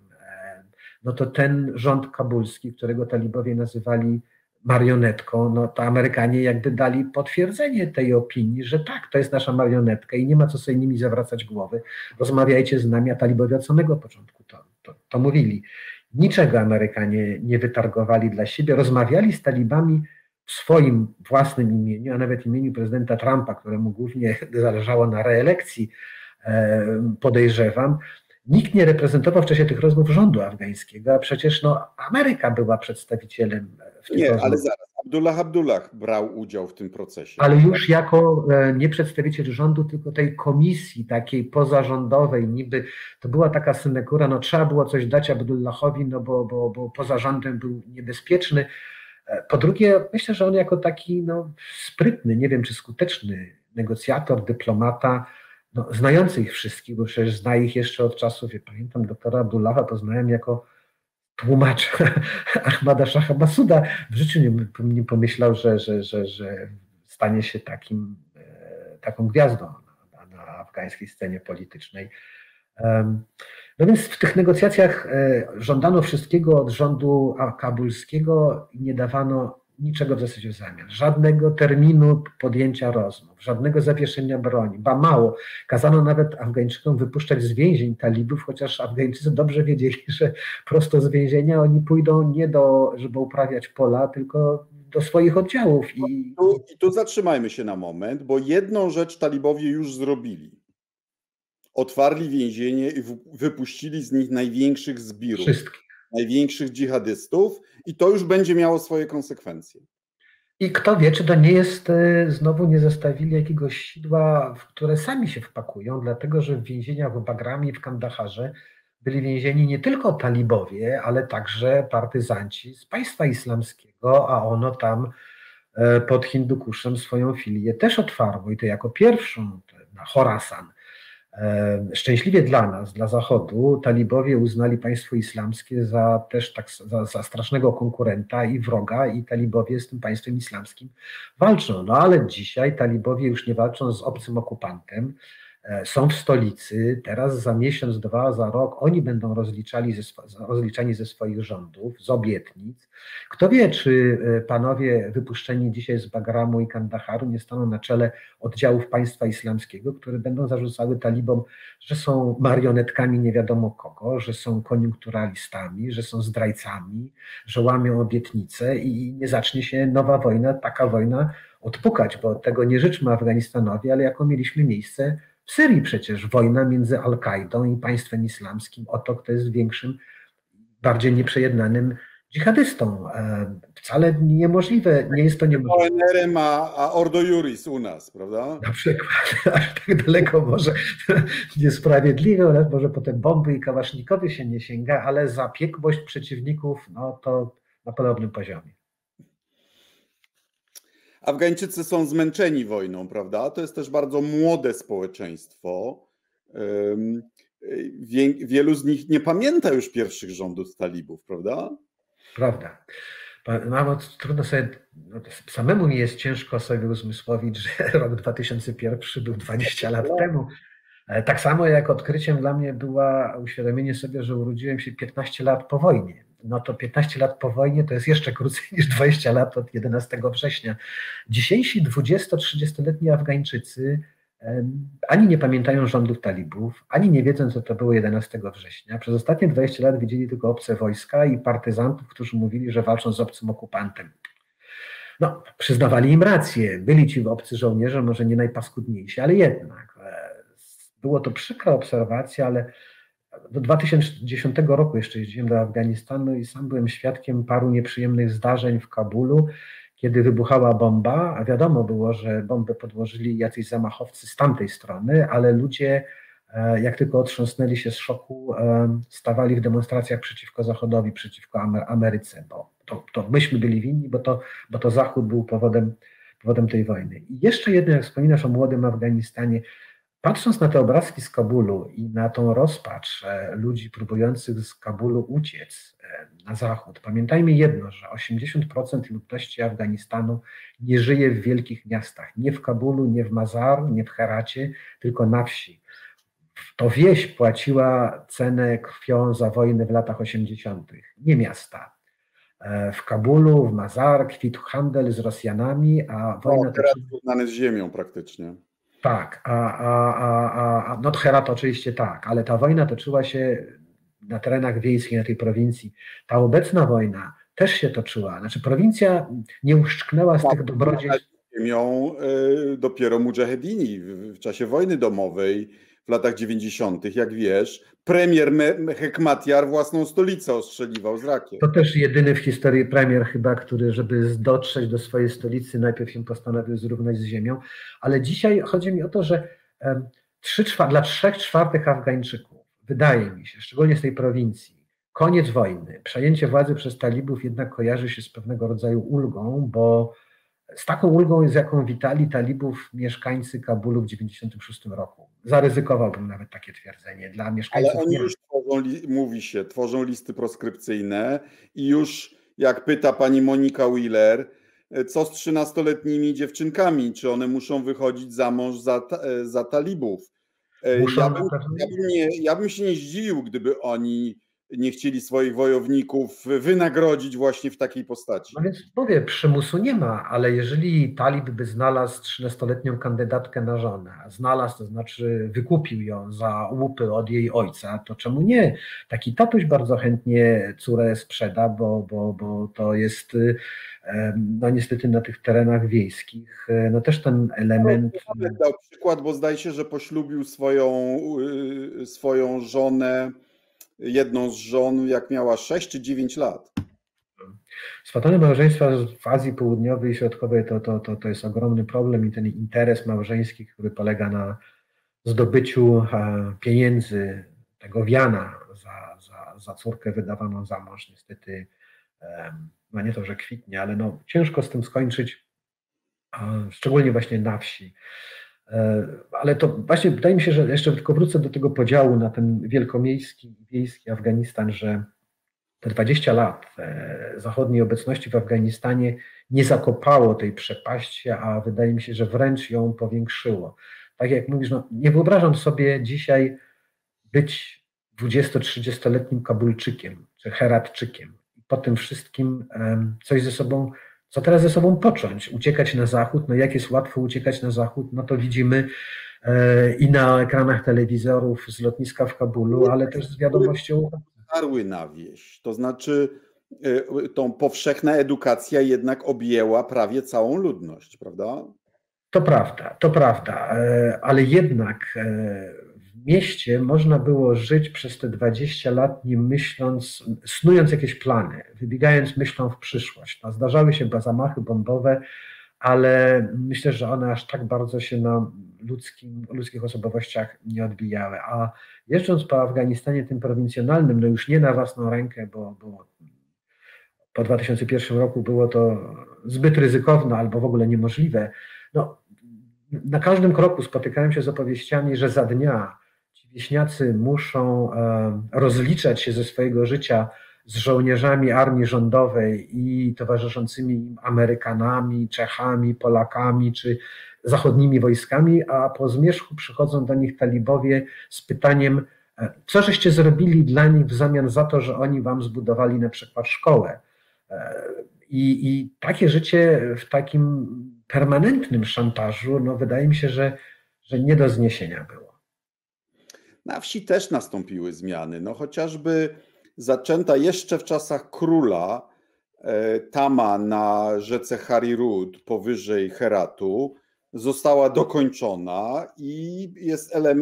no to ten rząd kabulski, którego talibowie nazywali marionetką, no to Amerykanie jakby dali potwierdzenie tej opinii, że tak, to jest nasza marionetka i nie ma co sobie nimi zawracać głowy. Rozmawiajcie z nami, a talibowie od samego początku to, to, to mówili. Niczego Amerykanie nie wytargowali dla siebie. Rozmawiali z talibami w swoim własnym imieniu, a nawet imieniu prezydenta Trumpa, któremu głównie zależało na reelekcji, podejrzewam. Nikt nie reprezentował w czasie tych rozmów rządu afgańskiego, a przecież no, Ameryka była przedstawicielem w tych Nie, rozmowach. ale zaraz, Abdullah Abdullah brał udział w tym procesie. Ale już jako nie przedstawiciel rządu, tylko tej komisji takiej pozarządowej niby, to była taka synekura, no trzeba było coś dać Abdullahowi, no bo, bo, bo poza rządem był niebezpieczny. Po drugie, myślę, że on jako taki no, sprytny, nie wiem czy skuteczny negocjator, dyplomata, no, znający ich wszystkich, bo przecież zna ich jeszcze od czasów, ja pamiętam doktora Abdullaha poznałem jako tłumacz Ahmada Shaha Masuda. W życiu nie, nie pomyślał, że, że, że, że stanie się takim, taką gwiazdą na, na afgańskiej scenie politycznej. No więc w tych negocjacjach żądano wszystkiego od rządu kabulskiego i nie dawano niczego w zasadzie w zamian. Żadnego terminu podjęcia rozmów, żadnego zawieszenia broni, ba mało. Kazano nawet Afgańczykom wypuszczać z więzień talibów, chociaż Afgańczycy dobrze wiedzieli, że prosto z więzienia oni pójdą nie do, żeby uprawiać pola, tylko do swoich oddziałów. I, I, tu, i tu zatrzymajmy się na moment, bo jedną rzecz talibowie już zrobili. Otwarli więzienie i wypuścili z nich największych zbirów, wszystkich. największych dżihadystów i to już będzie miało swoje konsekwencje. I kto wie, czy to nie jest, znowu nie zostawili jakiegoś sidła, w które sami się wpakują, dlatego że w więzieniach w Bagramie i w Kandaharze byli więzieni nie tylko talibowie, ale także partyzanci z państwa islamskiego, a ono tam pod Hindukuszem swoją filię też otwarło i to jako pierwszą na Chorasan. Szczęśliwie dla nas, dla Zachodu, talibowie uznali państwo islamskie za też tak, za, za strasznego konkurenta i wroga i talibowie z tym państwem islamskim walczą. No ale dzisiaj talibowie już nie walczą z obcym okupantem, są w stolicy, teraz za miesiąc, dwa, za rok oni będą rozliczali ze, rozliczani ze swoich rządów, z obietnic. Kto wie, czy panowie wypuszczeni dzisiaj z Bagramu i Kandaharu nie staną na czele oddziałów państwa islamskiego, które będą zarzucały talibom, że są marionetkami nie wiadomo kogo, że są koniunkturalistami, że są zdrajcami, że łamią obietnice i nie zacznie się nowa wojna, taka wojna, odpukać, bo tego nie życzmy Afganistanowi, ale jaką mieliśmy miejsce w Syrii przecież. Wojna między Al-Kaidą i państwem islamskim o to, kto jest większym, bardziej nieprzejednanym dżihadystą. Wcale niemożliwe, nie jest to niemożliwe. O N R-em, a, a Ordo Iuris u nas, prawda? Na przykład, aż tak daleko może niesprawiedliwe, ale może potem bomby i kałasznikowy się nie sięga, ale zapiekłość przeciwników, no to na podobnym poziomie. Afgańczycy są zmęczeni wojną, prawda? To jest też bardzo młode społeczeństwo. Wielu z nich nie pamięta już pierwszych rządów talibów, prawda? Prawda. Mam trudno sobie, no samemu mi jest ciężko sobie uzmysłowić, że rok dwa tysiące pierwszy był dwadzieścia lat temu. Tak samo jak odkryciem dla mnie była uświadomienie sobie, że urodziłem się piętnaście lat po wojnie. No to piętnaście lat po wojnie to jest jeszcze krócej niż dwadzieścia lat od jedenastego września. Dzisiejsi dwudziesto-trzydziestoletni Afgańczycy ani nie pamiętają rządów talibów, ani nie wiedzą, co to było jedenastego września. Przez ostatnie dwadzieścia lat widzieli tylko obce wojska i partyzantów, którzy mówili, że walczą z obcym okupantem. No, przyznawali im rację. Byli ci obcy żołnierze, może nie najpaskudniejsi, ale jednak. Było to przykra obserwacja, ale do dwa tysiące dziesiątego roku jeszcze jeździłem do Afganistanu i sam byłem świadkiem paru nieprzyjemnych zdarzeń w Kabulu, kiedy wybuchała bomba, a wiadomo było, że bombę podłożyli jacyś zamachowcy z tamtej strony, ale ludzie, jak tylko otrząsnęli się z szoku, stawali w demonstracjach przeciwko Zachodowi, przeciwko Ameryce, bo to, to myśmy byli winni, bo to, bo to Zachód był powodem, powodem tej wojny. I jeszcze jedno, jak wspominasz o młodym Afganistanie, patrząc na te obrazki z Kabulu i na tą rozpacz ludzi próbujących z Kabulu uciec na zachód, pamiętajmy jedno, że osiemdziesiąt procent ludności Afganistanu nie żyje w wielkich miastach. Nie w Kabulu, nie w Mazar, nie w Heracie, tylko na wsi. To wieś płaciła cenę krwią za wojnę w latach osiemdziesiątych, nie miasta. W Kabulu, w Mazar kwitł handel z Rosjanami, a wojna... No, teraz porównany z ziemią praktycznie. Tak, a, a, a, a no Herat oczywiście tak, ale ta wojna toczyła się na terenach wiejskich, na tej prowincji. Ta obecna wojna też się toczyła. Znaczy prowincja nie uszczknęła z tych dobrodziejstw. Ziemią y, dopiero mudżahedini w, w czasie wojny domowej w latach dziewięćdziesiątych, jak wiesz, premier Hekmatyar własną stolicę ostrzeliwał z rakiet. To też jedyny w historii premier chyba, który, żeby dotrzeć do swojej stolicy, najpierw ją postanowił zrównać z ziemią. Ale dzisiaj chodzi mi o to, że um, trzy, dla trzech czwartych Afgańczyków, wydaje mi się, szczególnie z tej prowincji, koniec wojny, przejęcie władzy przez talibów jednak kojarzy się z pewnego rodzaju ulgą, bo z taką ulgą, z jaką witali talibów mieszkańcy Kabulu w dziewięćdziesiątym szóstym roku. Zaryzykowałbym nawet takie twierdzenie. Dla mieszkańców. Ale oni już tworzą, mówi się, tworzą listy proskrypcyjne i już jak pyta pani Monika Wheeler, co z trzynastoletnimi dziewczynkami, czy one muszą wychodzić za mąż za, za talibów. Muszą, ja, bym, ja, bym nie, ja bym się nie zdziwił, gdyby oni nie chcieli swoich wojowników wynagrodzić właśnie w takiej postaci. No więc mówię, przymusu nie ma, ale jeżeli talib by znalazł trzynastoletnią kandydatkę na żonę, znalazł, to znaczy wykupił ją za łupy od jej ojca, to czemu nie? Taki tatuś bardzo chętnie córę sprzeda, bo, bo, bo to jest no niestety na tych terenach wiejskich, no też ten element... No, dał przykład, bo zdaje się, że poślubił swoją, swoją żonę, jedną z żon, jak miała sześć czy dziewięć lat. Swatane małżeństwa w Azji Południowej i Środkowej to, to, to, to jest ogromny problem i ten interes małżeński, który polega na zdobyciu pieniędzy, tego wiana za, za, za córkę wydawaną za mąż, niestety, no nie to, że kwitnie, ale no ciężko z tym skończyć, szczególnie właśnie na wsi. Ale to właśnie wydaje mi się, że jeszcze tylko wrócę do tego podziału na ten wielkomiejski i wiejski Afganistan, że te dwadzieścia lat zachodniej obecności w Afganistanie nie zakopało tej przepaści, a wydaje mi się, że wręcz ją powiększyło. Tak jak mówisz, no nie wyobrażam sobie dzisiaj być dwudziesto-trzydziestoletnim Kabulczykiem czy Heratczykiem i po tym wszystkim coś ze sobą, co teraz ze sobą począć? Uciekać na zachód? No jak jest łatwo uciekać na zachód? No to widzimy i na ekranach telewizorów z lotniska w Kabulu, ale też z wiadomością... Dotarły na wieś, to znaczy tą powszechna edukacja jednak objęła prawie całą ludność, prawda? To prawda, to prawda, ale jednak w mieście można było żyć przez te dwadzieścia lat, nie myśląc, snując jakieś plany, wybiegając myślą w przyszłość. No, zdarzały się zamachy bombowe, ale myślę, że one aż tak bardzo się na ludzkim, ludzkich osobowościach nie odbijały. A jeżdżąc po Afganistanie tym prowincjonalnym, no już nie na własną rękę, bo, bo po dwa tysiące pierwszym roku było to zbyt ryzykowne albo w ogóle niemożliwe, no, na każdym kroku spotykałem się z opowieściami, że za dnia ci wieśniacy muszą rozliczać się ze swojego życia z żołnierzami armii rządowej i towarzyszącymi im Amerykanami, Czechami, Polakami czy zachodnimi wojskami, a po zmierzchu przychodzą do nich talibowie z pytaniem, co żeście zrobili dla nich w zamian za to, że oni wam zbudowali na przykład szkołę. I, i takie życie w takim permanentnym szantażu, no wydaje mi się, że, że nie do zniesienia było. Na wsi też nastąpiły zmiany, no chociażby zaczęta jeszcze w czasach króla tama na rzece Harirud powyżej Heratu została dokończona i jest, ele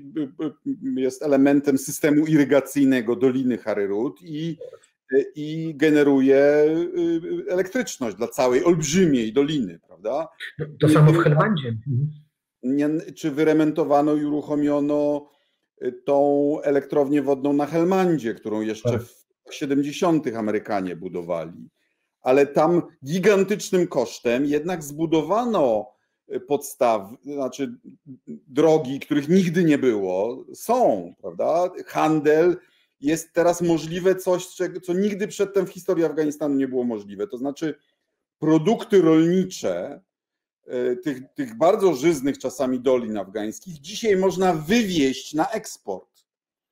jest elementem systemu irygacyjnego Doliny Harirud i, i generuje elektryczność dla całej olbrzymiej doliny, prawda? To I, samo w Helmandzie. Nie, czy wyremontowano i uruchomiono tą elektrownię wodną na Helmandzie, którą jeszcze tak. w siedemdziesiątych Amerykanie budowali. Ale tam gigantycznym kosztem jednak zbudowano podstaw, znaczy drogi, których nigdy nie było, są, prawda? Handel jest teraz możliwe, coś, co nigdy przedtem w historii Afganistanu nie było możliwe. To znaczy produkty rolnicze tych, tych bardzo żyznych czasami dolin afgańskich dzisiaj można wywieźć na eksport,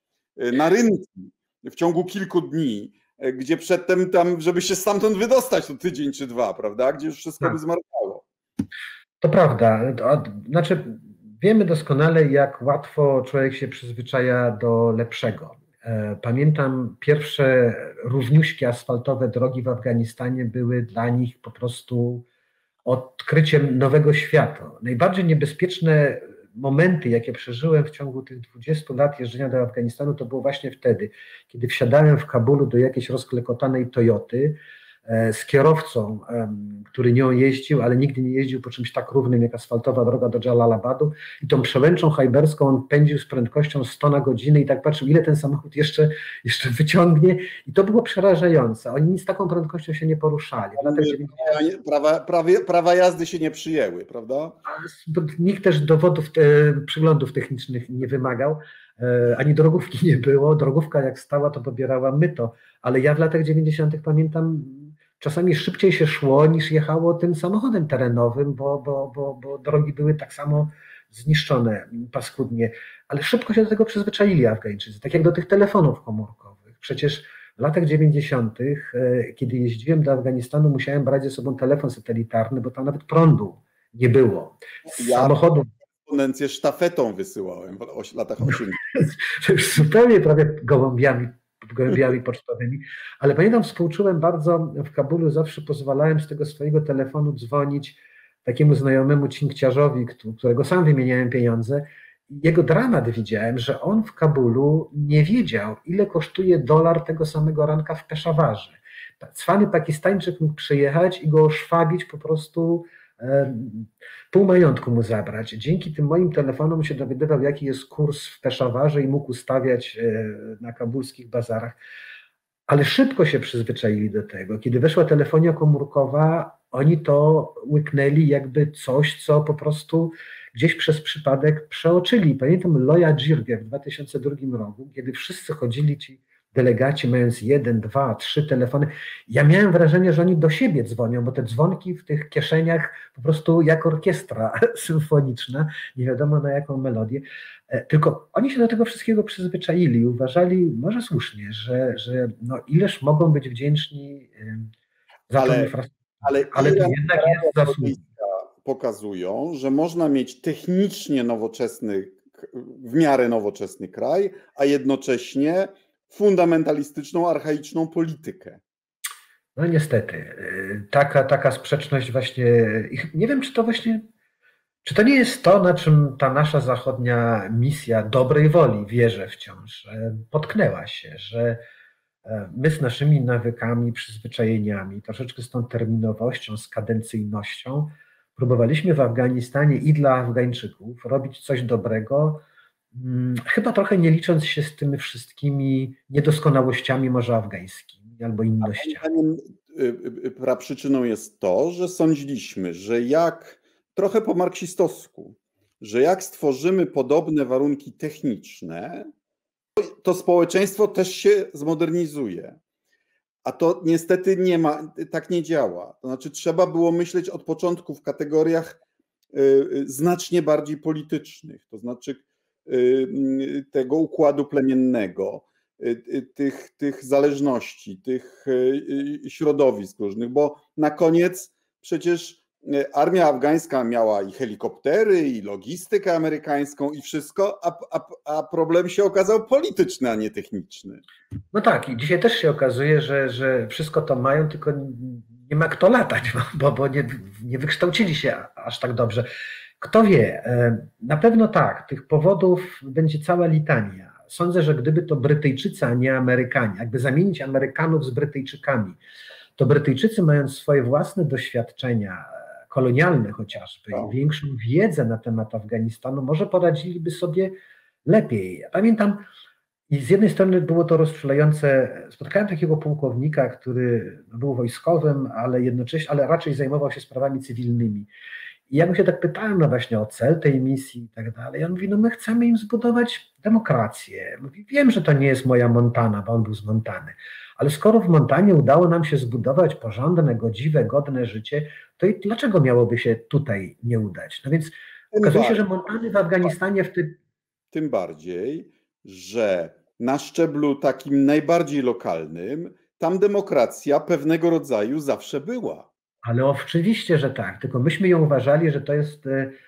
na rynki w ciągu kilku dni, gdzie przedtem tam, żeby się stamtąd wydostać, to tydzień czy dwa, prawda? Gdzie już wszystko by zmarnowało. To prawda. Znaczy, wiemy doskonale, jak łatwo człowiek się przyzwyczaja do lepszego. Pamiętam, pierwsze równiuśkie asfaltowe drogi w Afganistanie były dla nich po prostu odkryciem nowego świata. Najbardziej niebezpieczne momenty, jakie przeżyłem w ciągu tych dwudziestu lat jeżdżenia do Afganistanu, to było właśnie wtedy, kiedy wsiadałem w Kabulu do jakiejś rozklekotanej Toyoty z kierowcą, który nią jeździł, ale nigdy nie jeździł po czymś tak równym jak asfaltowa droga do Jalalabadu i tą przełęczą hajberską on pędził z prędkością sto na godzinę i tak patrzył, ile ten samochód jeszcze, jeszcze wyciągnie i to było przerażające. Oni z taką prędkością się nie poruszali. Prawa, prawie, prawa jazdy się nie przyjęły, prawda? Nikt też dowodów, przyglądów technicznych nie wymagał, ani drogówki nie było. Drogówka jak stała, to pobierała myto, ale ja w latach dziewięćdziesiątych pamiętam, czasami szybciej się szło niż jechało tym samochodem terenowym, bo, bo, bo, bo drogi były tak samo zniszczone paskudnie, ale szybko się do tego przyzwyczaili Afgańczycy, tak jak do tych telefonów komórkowych. Przecież w latach dziewięćdziesiątych, kiedy jeździłem do Afganistanu, musiałem brać ze sobą telefon satelitarny, bo tam nawet prądu nie było. Z ja samochodu. Korespondencję sztafetą wysyłałem w latach osiemdziesiątych. Już zupełnie prawie gołębiami. gołębiami pocztowymi, ale pamiętam, współczułem bardzo w Kabulu, zawsze pozwalałem z tego swojego telefonu dzwonić takiemu znajomemu cinkciarzowi, którego sam wymieniałem pieniądze. Jego dramat widziałem, że on w Kabulu nie wiedział, ile kosztuje dolar tego samego ranka w Peszawarze. Cwany Pakistańczyk mógł przyjechać i go oszwabić po prostu, pół majątku mu zabrać. Dzięki tym moim telefonom się dowiadywał, jaki jest kurs w Peszawarze i mógł ustawiać na kabulskich bazarach. Ale szybko się przyzwyczaili do tego. Kiedy weszła telefonia komórkowa, oni to łyknęli jakby coś, co po prostu gdzieś przez przypadek przeoczyli. Pamiętam Loya Jirgę w dwa tysiące drugim roku, kiedy wszyscy chodzili ci delegaci, mając jeden, dwa, trzy telefony. Ja miałem wrażenie, że oni do siebie dzwonią, bo te dzwonki w tych kieszeniach po prostu jak orkiestra symfoniczna, nie wiadomo na jaką melodię. Tylko oni się do tego wszystkiego przyzwyczaili i uważali, może słusznie, że, że no ileż mogą być wdzięczni za ale, tą infrastrukturę. Ale, ale to jednak jest zasługa. Pokazują, że można mieć technicznie nowoczesny, w miarę nowoczesny kraj, a jednocześnie fundamentalistyczną, archaiczną politykę. No niestety, taka, taka sprzeczność właśnie, nie wiem, czy to właśnie, czy to nie jest to, na czym ta nasza zachodnia misja dobrej woli, wierzę wciąż, potknęła się, że my z naszymi nawykami, przyzwyczajeniami, troszeczkę z tą terminowością, z kadencyjnością, próbowaliśmy w Afganistanie i dla Afgańczyków robić coś dobrego, chyba trochę nie licząc się z tymi wszystkimi niedoskonałościami może afgańskimi albo innościami. Praprzyczyną jest to, że sądziliśmy, że jak, trochę po marksistowsku, że jak stworzymy podobne warunki techniczne, to społeczeństwo też się zmodernizuje. A to niestety nie ma, tak nie działa. To znaczy trzeba było myśleć od początku w kategoriach znacznie bardziej politycznych, to znaczy tego układu plemiennego, tych, tych zależności, tych środowisk różnych, bo na koniec przecież armia afgańska miała i helikoptery, i logistykę amerykańską, i wszystko, a, a, a problem się okazał polityczny, a nie techniczny. No tak, i dzisiaj też się okazuje, że, że wszystko to mają, tylko nie ma kto latać, bo, bo nie, nie wykształcili się aż tak dobrze. Kto wie, na pewno tak, tych powodów będzie cała litania. Sądzę, że gdyby to Brytyjczycy, a nie Amerykanie, jakby zamienić Amerykanów z Brytyjczykami, to Brytyjczycy, mając swoje własne doświadczenia kolonialne chociażby i większą wiedzę na temat Afganistanu, może poradziliby sobie lepiej. Ja pamiętam, i z jednej strony było to rozczulające, spotkałem takiego pułkownika, który był wojskowym, ale jednocześnie, ale raczej zajmował się sprawami cywilnymi. I ja mu się tak pytałem, no właśnie o cel tej misji i tak dalej. On mówi, no my chcemy im zbudować demokrację. Mówi, wiem, że to nie jest moja Montana, bo on był z Montany, ale skoro w Montanie udało nam się zbudować porządne, godziwe, godne życie, to i dlaczego miałoby się tutaj nie udać? No więc tym okazuje się, że Montany w Afganistanie w tym... Tym bardziej, że na szczeblu takim najbardziej lokalnym, tam demokracja pewnego rodzaju zawsze była. Ale oczywiście, że tak, tylko myśmy ją uważali, że to jest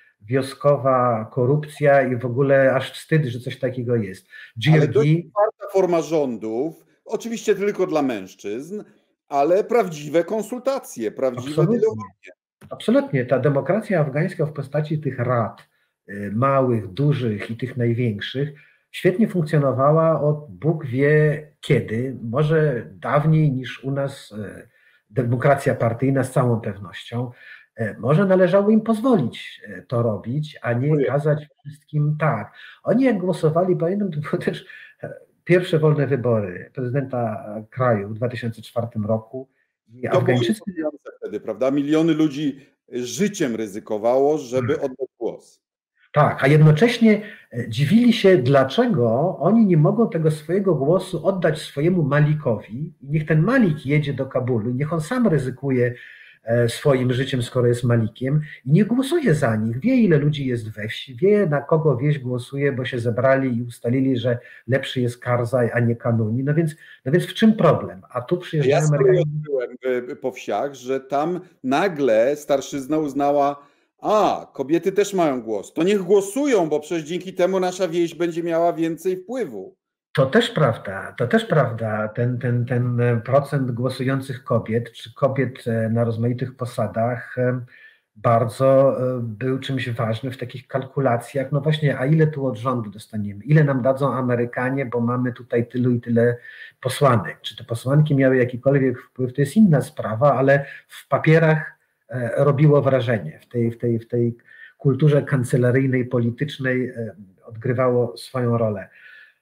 wioskowa korupcja i w ogóle aż wstyd, że coś takiego jest. G R G... Ale to jest czwarta forma rządów, oczywiście tylko dla mężczyzn, ale prawdziwe konsultacje, prawdziwe dialogie. Absolutnie, ta demokracja afgańska w postaci tych rad, małych, dużych i tych największych, świetnie funkcjonowała od Bóg wie kiedy, może dawniej niż u nas demokracja partyjna z całą pewnością. Może należało im pozwolić to robić, a nie kazać wszystkim tak. Oni jak głosowali, pamiętam, to były też pierwsze wolne wybory prezydenta kraju w dwa tysiące czwartym roku. I to Afgańczycy... było wtedy, prawda? Miliony ludzi życiem ryzykowało, żeby oddać głos. Tak, a jednocześnie dziwili się, dlaczego oni nie mogą tego swojego głosu oddać swojemu Malikowi i niech ten Malik jedzie do Kabulu, niech on sam ryzykuje swoim życiem, skoro jest Malikiem i nie głosuje za nich, wie ile ludzi jest we wsi, wie na kogo wieś głosuje, bo się zebrali i ustalili, że lepszy jest Karzaj, a nie Kanuni, no więc, no więc w czym problem? A tu przyjeżdżają Amerykanie. Ja byłem po wsiach, że tam nagle starszyzna uznała, a, kobiety też mają głos. To niech głosują, bo przecież dzięki temu nasza wieś będzie miała więcej wpływu. To też prawda, to też prawda. Ten, ten, ten procent głosujących kobiet, czy kobiet na rozmaitych posadach bardzo był czymś ważnym w takich kalkulacjach. No właśnie, a ile tu od rządu dostaniemy? Ile nam dadzą Amerykanie, bo mamy tutaj tylu i tyle posłanek. Czy te posłanki miały jakikolwiek wpływ, to jest inna sprawa, ale w papierach robiło wrażenie. W tej, w tej, w tej kulturze kancelaryjnej, politycznej odgrywało swoją rolę.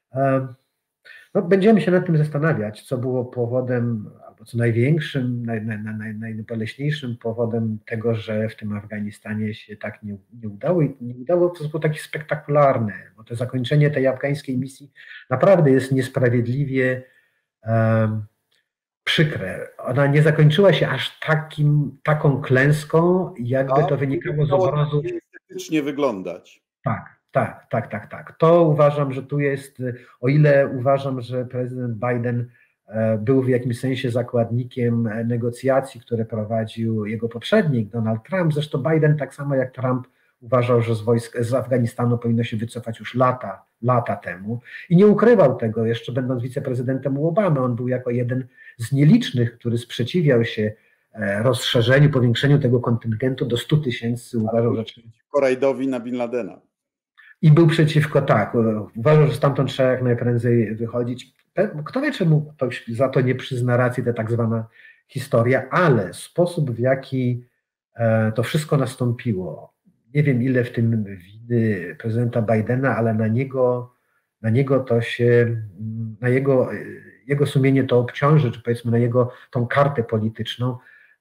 No, będziemy się nad tym zastanawiać, co było powodem, albo co największym, naj, naj, naj, najboleśniejszym powodem tego, że w tym Afganistanie się tak nie, nie udało i nie udało w sposób taki spektakularny, bo to zakończenie tej afgańskiej misji naprawdę jest niesprawiedliwie um, przykre. Ona nie zakończyła się aż takim, taką klęską, jakby to wynikało z obrazu. Estetycznie wyglądać. Tak. Tak, tak, tak, tak. To uważam, że tu jest, o ile uważam, że prezydent Biden był w jakimś sensie zakładnikiem negocjacji, które prowadził jego poprzednik, Donald Trump. Zresztą Biden, tak samo jak Trump, uważał, że z wojsk z Afganistanu powinno się wycofać już lata, lata temu i nie ukrywał tego, jeszcze będąc wiceprezydentem u Obamy. On był jako jeden z nielicznych, który sprzeciwiał się rozszerzeniu, powiększeniu tego kontyngentu do stu tysięcy. Uważał, że przeciwko rajdowi na Bin Ladena. I był przeciwko, tak, uważał, że stamtąd trzeba jak najprędzej wychodzić. Kto wie, czemu ktoś za to nie przyzna racji, ta tak zwana historia, ale sposób, w jaki to wszystko nastąpiło, nie wiem ile w tym winy prezydenta Bidena, ale na niego, na niego to się, na jego, jego sumienie to obciąży, czy powiedzmy na jego tą kartę polityczną.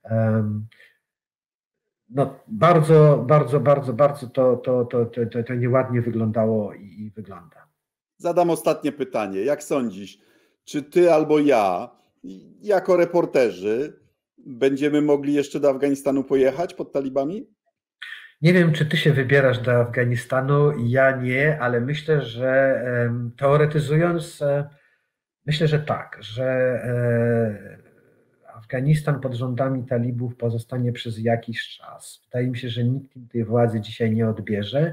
No bardzo, bardzo, bardzo, bardzo to, to, to, to, to nieładnie wyglądało i, i wygląda. Zadam ostatnie pytanie. Jak sądzisz, czy ty albo ja, jako reporterzy, będziemy mogli jeszcze do Afganistanu pojechać pod talibami? Nie wiem, czy ty się wybierasz do Afganistanu, ja nie, ale myślę, że teoretyzując, myślę, że tak, że Afganistan pod rządami talibów pozostanie przez jakiś czas. Wydaje mi się, że nikt im tej władzy dzisiaj nie odbierze,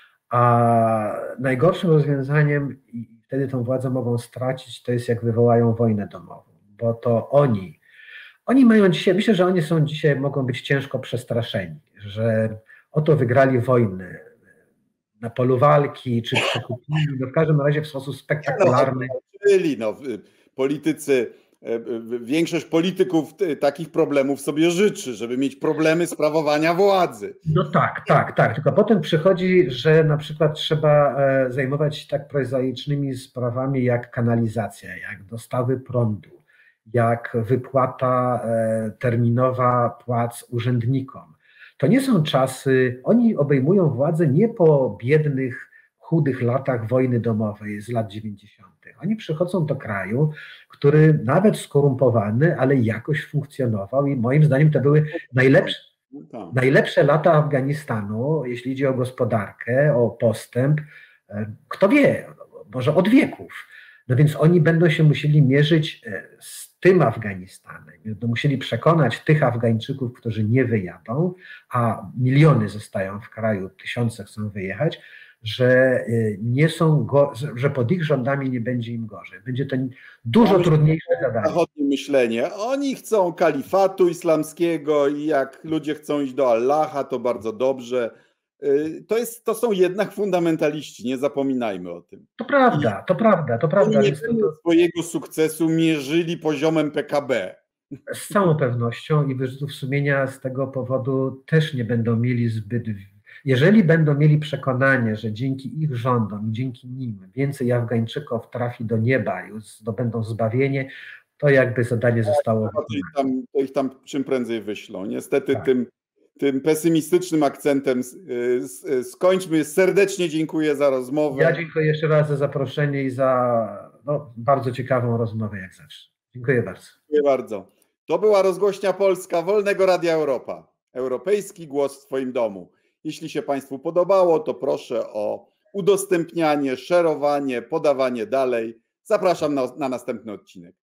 a najgorszym rozwiązaniem, i wtedy tą władzę mogą stracić, to jest jak wywołają wojnę domową, bo to oni, oni mają dzisiaj, myślę, że oni są dzisiaj, mogą być ciężko przestraszeni, że oto wygrali wojnę na polu walki, czy przekupili, no w każdym razie w sposób spektakularny. Byli, no, politycy, większość polityków takich problemów sobie życzy, żeby mieć problemy sprawowania władzy. No tak, tak, tak. Tylko potem przychodzi, że na przykład trzeba zajmować się tak prozaicznymi sprawami jak kanalizacja, jak dostawy prądu, jak wypłata terminowa płac urzędnikom. To nie są czasy, oni obejmują władzę nie po biednych, chudych latach wojny domowej z lat dziewięćdziesiątych. Oni przychodzą do kraju, który nawet skorumpowany, ale jakoś funkcjonował i moim zdaniem to były najlepsze, najlepsze lata Afganistanu, jeśli idzie o gospodarkę, o postęp. Kto wie, może od wieków. No więc oni będą się musieli mierzyć z tym Afganistanem. Będą musieli przekonać tych Afgańczyków, którzy nie wyjadą, a miliony zostają w kraju, tysiące chcą wyjechać, że nie są, go, że pod ich rządami nie będzie im gorzej. Będzie to dużo trudniejsze zadanie. Zachodnie myślenie. Oni chcą kalifatu islamskiego i jak ludzie chcą iść do Allaha, to bardzo dobrze. To, jest, to są jednak fundamentaliści, nie zapominajmy o tym. To prawda, to prawda, to prawda. Oni nie to, to... swojego sukcesu mierzyli poziomem P K B. Z całą pewnością i wyrzutów sumienia z tego powodu też nie będą mieli zbyt... Jeżeli będą mieli przekonanie, że dzięki ich rządom, dzięki nim więcej Afgańczyków trafi do nieba i zdobędą zbawienie, to jakby zadanie zostało... To ich tam, to ich tam czym prędzej wyślą. Niestety tak. tym, tym pesymistycznym akcentem skończmy. Serdecznie dziękuję za rozmowę. Ja dziękuję jeszcze raz za zaproszenie i za no, bardzo ciekawą rozmowę jak zawsze. Dziękuję bardzo. Dziękuję bardzo. To była rozgłośnia polska Wolnego Radia Europa. Europejski głos w Twoim domu. Jeśli się Państwu podobało, to proszę o udostępnianie, szerowanie, podawanie dalej. Zapraszam na, na następny odcinek.